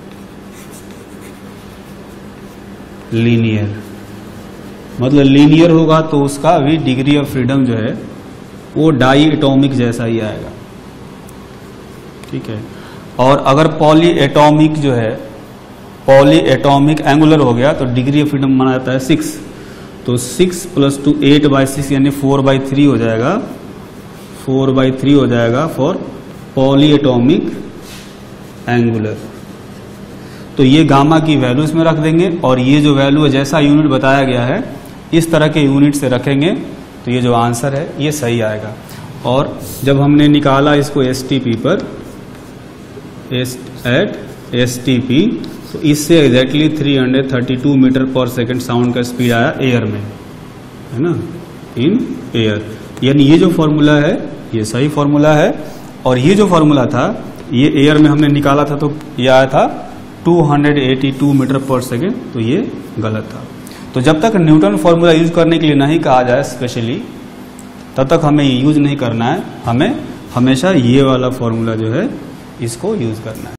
लीनियर, मतलब लीनियर होगा तो उसका भी डिग्री ऑफ फ्रीडम जो है वो डाई एटॉमिक जैसा ही आएगा, ठीक है। और अगर पॉलीएटॉमिक जो है, पॉलीएटॉमिक एंगुलर हो गया तो डिग्री ऑफ फ्रीडम माना जाता है 6, तो 6 + 2 8/6 यानी 4/3 हो जाएगा, 4/3 हो जाएगा फॉर पॉलीएटॉमिक एंगुलर। तो ये गामा की वैल्यू इसमें रख देंगे, और ये जो वैल्यू है जैसा यूनिट बताया गया है इस तरह के यूनिट से रखेंगे, तो ये जो आंसर है ये सही आएगा। और जब हमने निकाला इसको STP पर, एट STP, तो इससे exactly 332 metre per second sound का स्पीड आया एयर में, है ना, इन एयर। यानी ये जो फॉर्मूला है ये सही फॉर्मूला है, और ये जो फॉर्मूला था ये एयर में हमने निकाला था, तो ये आया था 282 मीटर पर सेकेंड, तो ये गलत था। तो जब तक न्यूटन फॉर्मूला यूज करने के लिए नहीं कहा जाए स्पेशली, तब तक हमें यूज नहीं करना है, हमें हमेशा ये वाला फॉर्मूला जो है इसको यूज करना है।